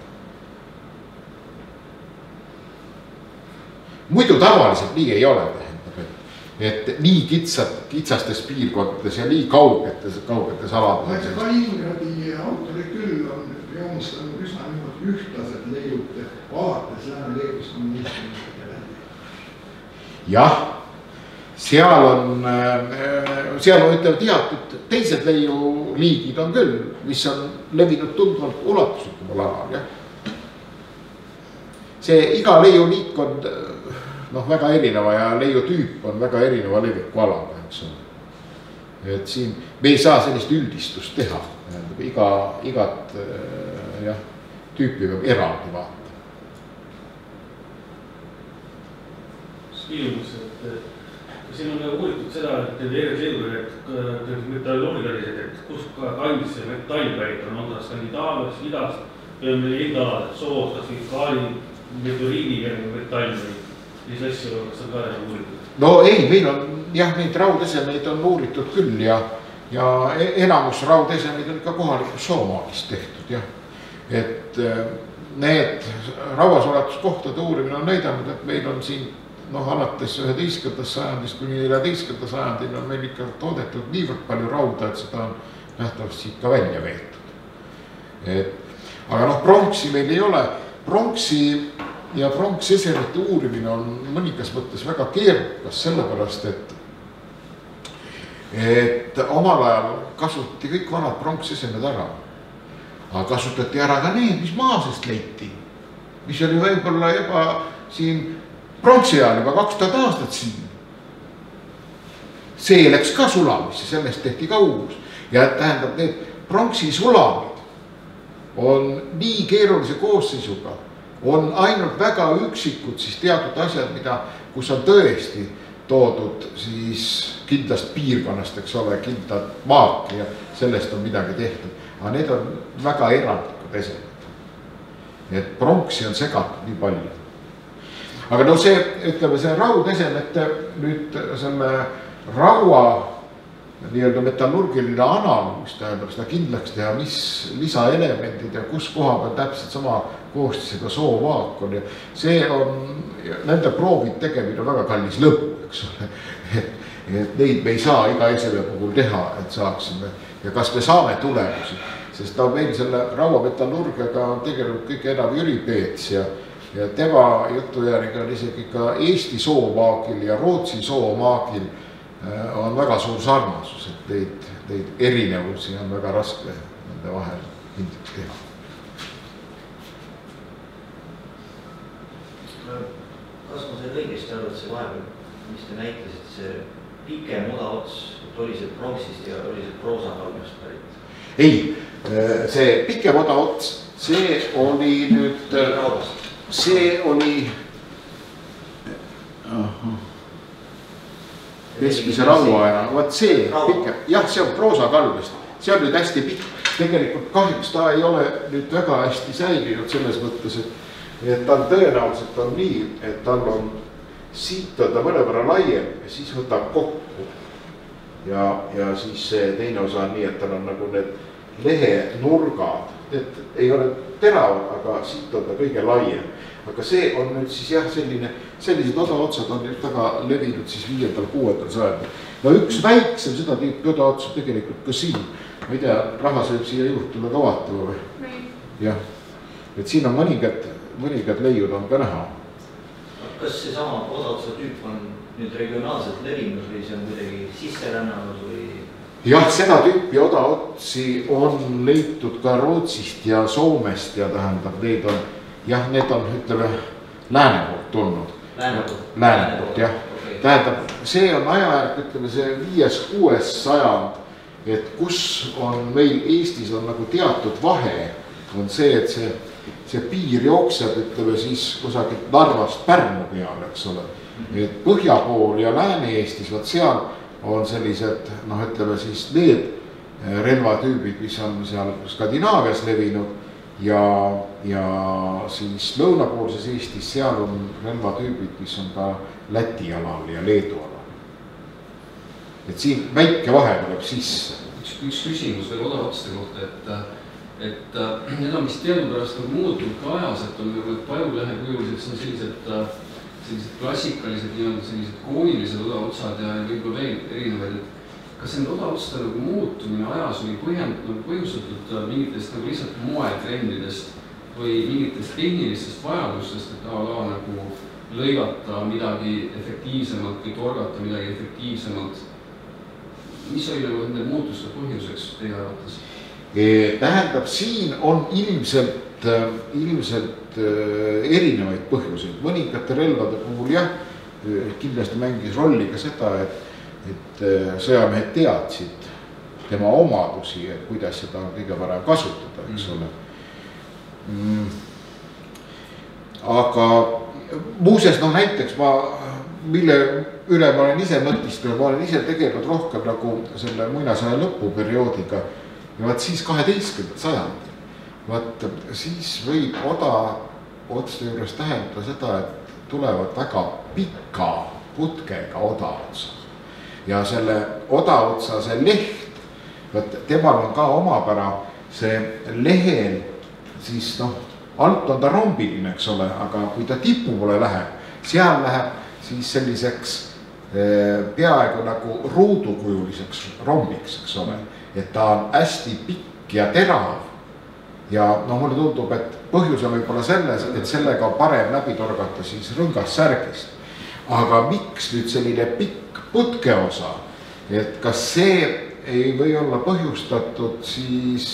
Muidu tavaliselt nii ei ole, tähendab, et, et nii kitsad, kitsastes piirkondades ja nii kaugetes, kaugetes aladel. Kaliningradi autorid küll on joonistanud üsna niimoodi ühtlased leiud alates Lääne Leedust kuni Eesti välja. Jah, seal on, seal on ütleme teatud teised leiuliigid on küll, mis on levinud tundvalt ulatuslikumul alal, jah. See iga leiuliik on noh, väga erineva ja leiutüüp on väga erineva leviku alaga, eks ole. Et siin me ei saa sellist üldistust teha, iga, igat jah, tüüpi peab eraldi vaata. Küsimus, et siin on uuritud seda, et Erik Leedur, et metalloonikalised, et kus kandis see metall pärit on, on ta Skandinaavias, idast, või on meil enda alad, et soos, kas või kaali, meteoriidi metall või mis asju, kas on ka uuritud? No ei, meil on jah, neid raudesemeid on uuritud küll ja, ja enamus raudesemeid on ikka kohalikus Soomaalist tehtud, jah. Et need rauasolatuskohtade uurimine on näidanud, et meil on siin noh, alates üheteistkümnendast sajandist kuni neljateistkümnenda sajandil on meil ikka toodetud niivõrd palju rauda, et seda on nähtavasti ikka välja veetud. Et, aga noh, pronksi meil ei ole. Pronksi ja pronksesemete uurimine on mõnikas mõttes väga keerukas, sellepärast, et, et omal ajal kasutati kõik vanad pronksesemed ära. Aga kasutati ära ka need, mis maa sest leiti, mis oli võib-olla juba siin pronksi ajal juba kaks tuhat aastat siin. See läks ka sulamisse, sellest tehti ka uus. Ja tähendab, need pronksi sulamid on nii keerulise koosseisuga, on ainult väga üksikud siis teatud asjad, mida, kus on tõesti toodud siis kindlast piirkonnast, eks ole, kindlad maaki ja sellest on midagi tehtud. Aga need on väga erandlikud esemed. Et pronksi on segatud nii palju. Aga no see, ütleme, see raudesemete nüüd selle raua nii-öelda metallurgiline analüüs tähendab seda kindlaks teha, mis lisaelemendid ja kus koha peal täpselt sama koostisega soovaak on ja see on, nende proovid tegemine on väga kallis lõbu, eks ole. Et, et neid me ei saa iga eseme puhul teha, et saaksime ja kas me saame tulemusi, sest ta meil selle rauametallurgiaga on tegelikult kõige enam Jüri Peets ja ja tema jutu järgi on isegi ka Eesti soovaagil ja Rootsi soomaagil on väga suur sarnasus, et neid, neid erinevusi on väga raske nende vahel kindlaks teha. Kas ma sain õigesti aru, et see vahepeal, mis te näitasite, see pikem odaots, et oli see pronksist ja oli see proosakalmast pärit? Ei, see pikem odaots, see oli nüüd, see oli keskmise rauaajana, vaat see pikem, jah, see on proosakalmist, see on nüüd hästi pikk, tegelikult kahjuks ta ei ole nüüd väga hästi säilinud selles mõttes, et et tal tõenäoliselt on nii, et tal on siit on ta mõnevõrra laiem ja siis võtab kokku ja, ja siis see teine osa on nii, et tal on nagu need lehenurgad et ei ole terav, aga siit on ta kõige laiem. Aga see on nüüd siis jah, selline, sellised odaotsad on nüüd taga levinud siis viiendal, kuuendal sajandil. No üks väiksem seda tüüpi odaots on tegelikult ka siin. Ma ei tea, rahvas võib siia juurde tulla ka vaatama või? Jah, et siin on mõningad, mõningad leiud on ka näha. Kas see sama odaotsa tüüp on nüüd regionaalselt levinud või see on kuidagi sisse rännanud või? Jah, seda tüüpi odaotsi on leitud ka Rootsist ja Soomest ja tähendab, need on, jah, need on, ütleme, lääne poolt tulnud. Lääne poolt? Lääne poolt, jah. Okay. Tähendab, see on ajajärg, ütleme, see viies, kuues sajand, et kus on meil Eestis on nagu teatud vahe, on see, et see, see piir jookseb, ütleme siis kusagilt Narvast Pärnu peale, eks ole. Et põhja pool ja Lääne-Eestis, vaat seal on sellised, noh, ütleme siis need relvatüübid, mis on seal Skandinaavias levinud ja, ja siis lõunapoolses Eestis, seal on relvatüübid, mis on ka Läti alal ja Leedu alal. Et siin väike vahe tuleb sisse. Üks, üks küsimus veel odaotste kohta, et, et need on vist teadupärast nagu muutunud ka ajas, et on nagu pajulehekujuliseks on sellised sellised klassikalised, sellised koonilised odaotsad ja võib-olla veel erinevaid, et kas need odaotste nagu muutumine ajas oli põhjendatud, põhjustatud mingitest nagu lihtsalt moetrendidest või mingitest tehnilistest vajadustest, et a la nagu lõigata midagi efektiivsemalt või torgata midagi efektiivsemalt. Mis oli nagu nende muutuste põhjuseks teie arvates? Tähendab, siin on ilmselt, ilmselt erinevaid põhjuseid. Mõningate relvade puhul jah, kindlasti mängis rolli ka seda, et, et sõjamehed teadsid tema omadusi, et kuidas seda on kõige parem kasutada, eks ole. Mm. Aga muuseas, noh näiteks ma, mille üle ma olen ise mõtistanud, ma olen ise tegelenud rohkem nagu selle muinasaja lõpuperioodiga ja vaat siis kaheteistkümnendal sajandil. Vaat siis võib odaotste juures tähendada seda, et tulevad väga pika putkega odaotsa. Ja selle odaotsa, see leht, vaat temal on ka omapära see lehel, siis noh, alt on ta rombiline, eks ole, aga kui ta tipu poole läheb, seal läheb siis selliseks peaaegu nagu ruudukujuliseks rombiks, eks ole, et ta on hästi pikk ja terav. Ja no mulle tundub, et põhjus on võib-olla selles, et sellega on parem läbi torgata siis rõngas särgist. Aga miks nüüd selline pikk putkeosa, et kas see ei või olla põhjustatud siis,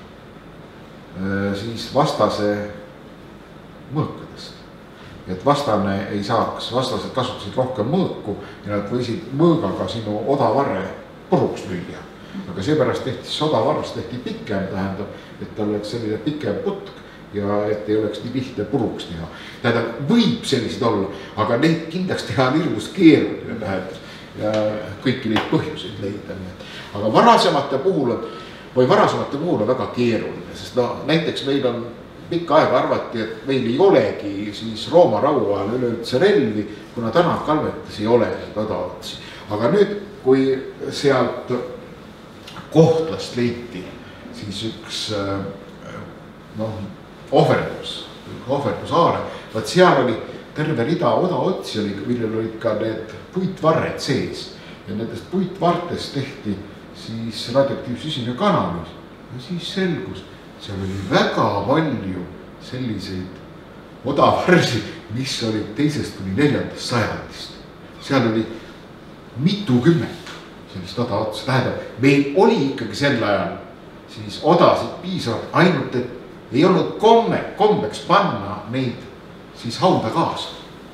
siis vastase mõõkadest? Et vastane ei saaks, vastased kasutasid rohkem mõõku ja nad võisid mõõgaga sinu odavarre puruks lüüa. Aga seepärast tehti siis odavarust tehti pikem, tähendab, et tal oleks selline pikem putk ja et ei oleks nii lihtne puruks teha. Tähendab, võib sellised olla, aga neid kindlasti teha on hirmus keeruline tähendab ja kõiki neid põhjuseid leida. Aga varasemate puhul on, või varasemate puhul on väga keeruline, sest no, näiteks meil on pikka aega arvati, et meil ei olegi siis Rooma rauaajal üleüldse relvi, kuna täna kalmetes ei ole neid odaotsi. Aga nüüd, kui sealt Kohtlast leiti, siis üks noh, ohverdus, ohverdusaare, vaat seal oli terve rida odaotsi, millel olid ka need puitvarred sees ja nendest puitvartest tehti siis radioaktiivse süsinik analüüs ja siis selgus, seal oli väga palju selliseid odavarsi, mis olid teisest kuni neljandast sajandist. Seal oli mitukümmet sellist odaotsa. Tähendab, meil oli ikkagi sel ajal siis odasid piisavalt, ainult et ei olnud komme, kombeks panna neid siis hauda kaasa.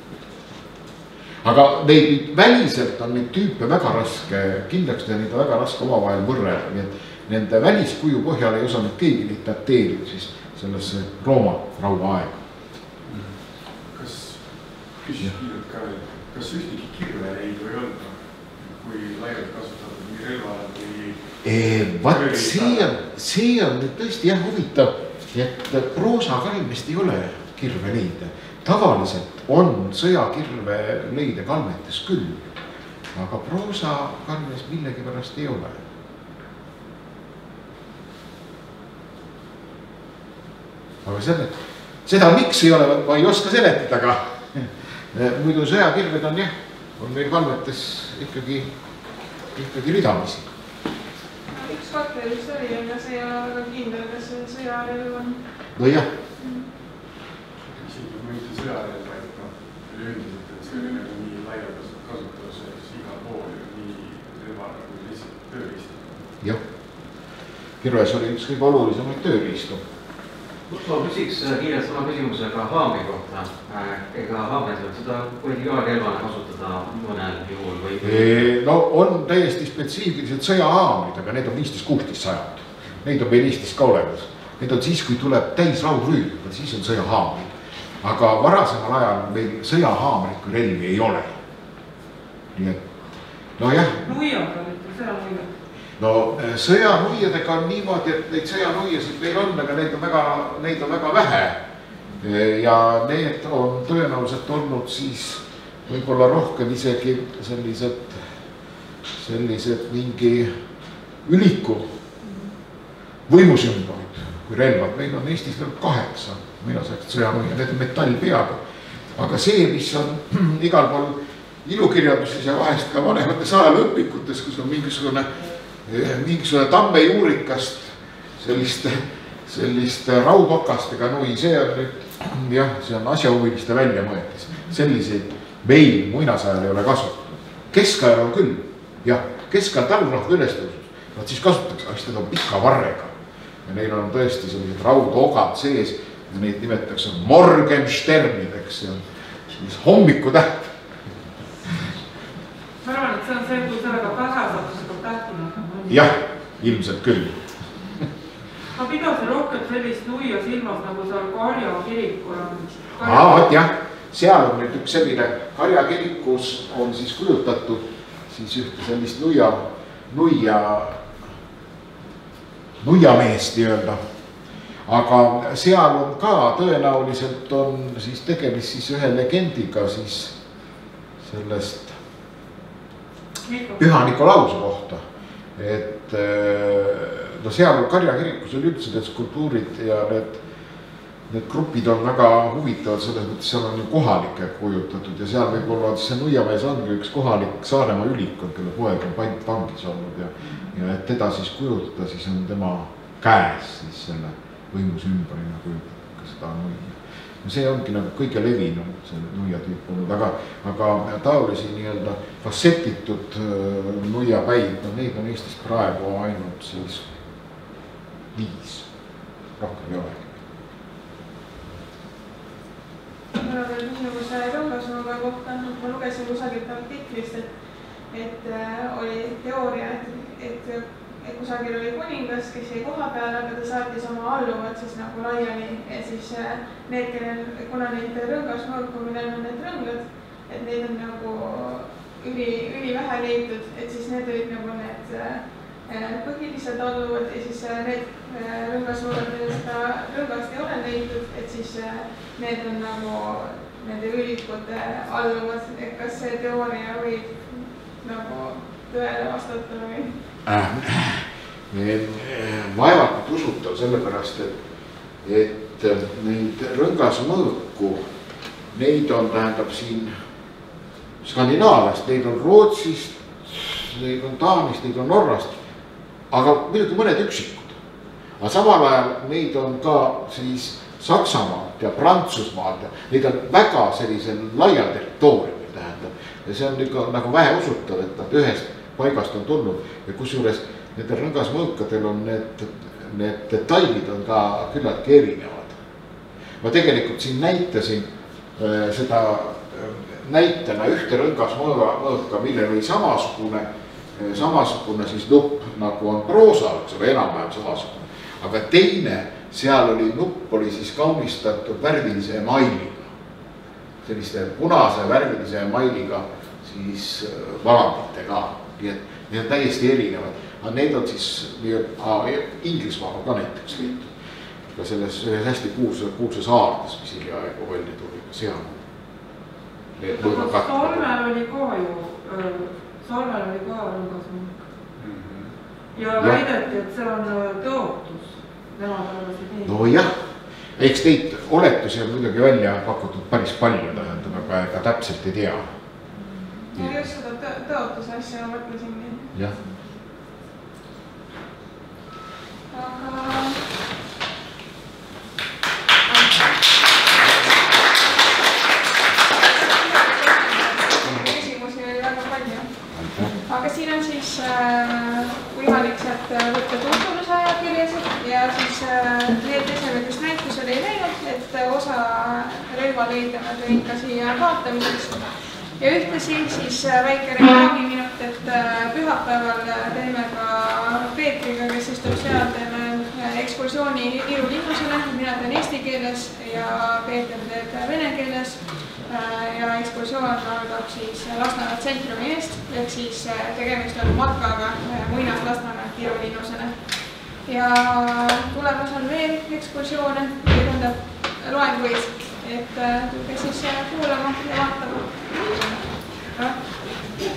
Aga neid väliselt on neid tüüpe väga raske, kindlaks teha neid väga raske omavahel võrrelda, nii et nende väliskuju põhjal ei osanud keegi neid dateerida siis sellesse Rooma raua aega. Kas küsis kiirelt ka, kas ühtegi kirve neid või olnud, kui laialt kasutatud mingi relva või... Vaat see on, see on nüüd tõesti jah huvitav, et proosakalmist ei ole kirve leida. Tavaliselt on sõjakirve leida kalmetes küll, aga proosakalmist millegi pärast ei ole. aga selle, seda miks ei ole, ma ei oska seletada, aga muidu sõjakirved on jah, on meil valvetes ikkagi, ikkagi ridamisi. Üks katler vist oli, aga see ei ole väga kindel, kas see sõjarelv on. No jah. Isegi kui mitte sõjarelv, vaid no, üldiselt, et see oli nagu nii laialt kasutus, siis igal pool nii relvana kui lihtsalt tööriist. Jah. Kirves oli üks kõige olulisemaid tööriistu. Ma küsiks kiirelt sama küsimuse ka haamri kohta. Ega haamri saab seda võidi ka relvana kasutada mõnel juhul või? No on täiesti spetsiifilised sõjahaamrid, aga need on viisteist kuusteist sajand. Neid on meil Eestis ka olemas. Need on siis, kui tuleb täis laurüü, siis on sõjahaamrid. Aga varasemal ajal meil sõjahaamrid kui relvi ei ole. Nii et, no jah. Nuiad olid, sõjanuiad. No sõjanuiadega on niimoodi, et neid sõjanuiasid meil on, aga neid on väga, neid on väga vähe. Ja need on tõenäoliselt olnud siis võib-olla rohkem isegi sellised, sellised mingi üliku võimusümbolid kui relvad. Meil on Eestis veel kaheksa, mina saaks sõjanuia, need on metallpeaga. Aga see, mis on igal pool ilukirjanduses ja vahest ka vanemates ajalõpikutes, kus on mingisugune mingisugune tammejuurikast selliste, selliste raudokastega nui, see on nüüd, jah, see on asjahuviliste väljamõetis. Selliseid meil muinasajal ei ole kasutatud. Keskajal on küll, jah, keskajal talurahva ülestõusus, nad siis kasutaks, aga seda on pika varrega. Ja neil on tõesti sellised raudogad sees ja neid nimetatakse Morgensternideks, see on siis hommiku täht. Ma arvan, et see on see, kui sellega pähe saab, see saab tähtina. Jah, ilmselt küll. Ma pidasin rohkem sellist nuia silmas, nagu seal Karja kirikul on. Aa, jah, seal on nüüd üks selline, Karja kirikus on siis kujutatud siis ühte sellist nuia, nuia, nuiameest nii-öelda. Aga seal on ka tõenäoliselt on siis tegemist siis ühe legendiga siis sellest Püha Nikolause kohta. Et no seal Karja kirikus on üldse need skulptuurid ja need, need grupid on väga huvitavad, selles mõttes seal on ju kohalikke kujutatud ja seal võib-olla see nuiamees ongi üks kohalik Saaremaa ülikond, kelle poeg on pantvangis olnud ja, ja et teda siis kujutada, siis on tema käes siis selle võimusümbolina kujutatud ka seda nuia. See ongi nagu kõige levinum selle nuia tüüp olnud, aga, aga taolisi nii-öelda fassetitud nuiapäid, no neid on Eestis praegu ainult siis viis, rohkem ei olegi. Mul on veel küsimuse rõngasnuga kohta, ma lugesin kusagilt artiklist, et, et oli teooria, et, et et kusagil oli kuningas, kes jäi koha peale, aga ta saatis oma alluvad siis nagu laiali ja siis need, kellel, kuna neid rõngasmõõku, millel on need rõngad, et neid on nagu üli, üli vähe leitud, et siis need olid nagu need põhilised alluvad ja siis need rõngasmõõgad, millel seda rõngast ei ole leitud, et siis need on nagu nende ülikute alluvad, et kas see teooria võib nagu tõele vastata või? Vaevalt usutav sellepärast, et, et neid rõngasmõõku, neid on, tähendab siin Skandinaaviast, neid on Rootsist, neid on Taanist, neid on Norrast, aga muidugi mõned üksikud. Aga samal ajal neid on ka siis Saksamaalt ja Prantsusmaalt ja neid on väga sellisel laial territooriumil, tähendab. Ja see on ikka nagu vähe usutav, et nad ühest paigast on tulnud ja kusjuures nendel rõngasmõõkadel on need, need detailid on ka küllaltki erinevad. Ma tegelikult siin näitasin äh, seda äh, näitena ühte rõngasmõõka, millel oli samasugune, äh, samasugune siis nupp nagu on proosal, see oli enam-vähem samasugune. Aga teine, seal oli nupp, oli siis kaunistatud värvilise emailiga, selliste punase värvilise emailiga siis äh, valanditega. Nii et need on täiesti erinevad, aga need on siis Inglismaal ka näiteks liitud. Ka selles hästi kuulsa, kuulsa saardes, mis hiljaaegu välja tuli, seal. Salmel oli ka ju, Salmel oli ka rõngasmõõk. Ja väideti, et see on tõotus. No jah, eks neid oletusi on muidugi välja pakutud päris palju, tähendab, aga ega täpselt ei tea. Ma just seda tõotuse asja mõtlesin. Jah. Aga... küsimusi oli väga palju. Aga siin on siis võimalik sealt võtta tutvunuse ajakirjasid ja siis need esemed, mis näitusel ei läinud, et osa relvaleide ma tõin ka siia vaatamiseks. Ja ühtesi siis väike reklaamiminut, et pühapäeval teeme ka Peetriga, kes istub seal, teeme ekskursiooni Iru linnusele, mina teen eesti keeles ja Peeter teeb vene keeles. Ja ekskursioon algab siis Lasnamäe tsentrumi eest, ehk siis tegemist on matkaga muinas Lasnamäelt Iru linnusele. Ja tulemas on veel ekskursioone, tähendab loenguid, et tulge siis kuulama ja vaatama.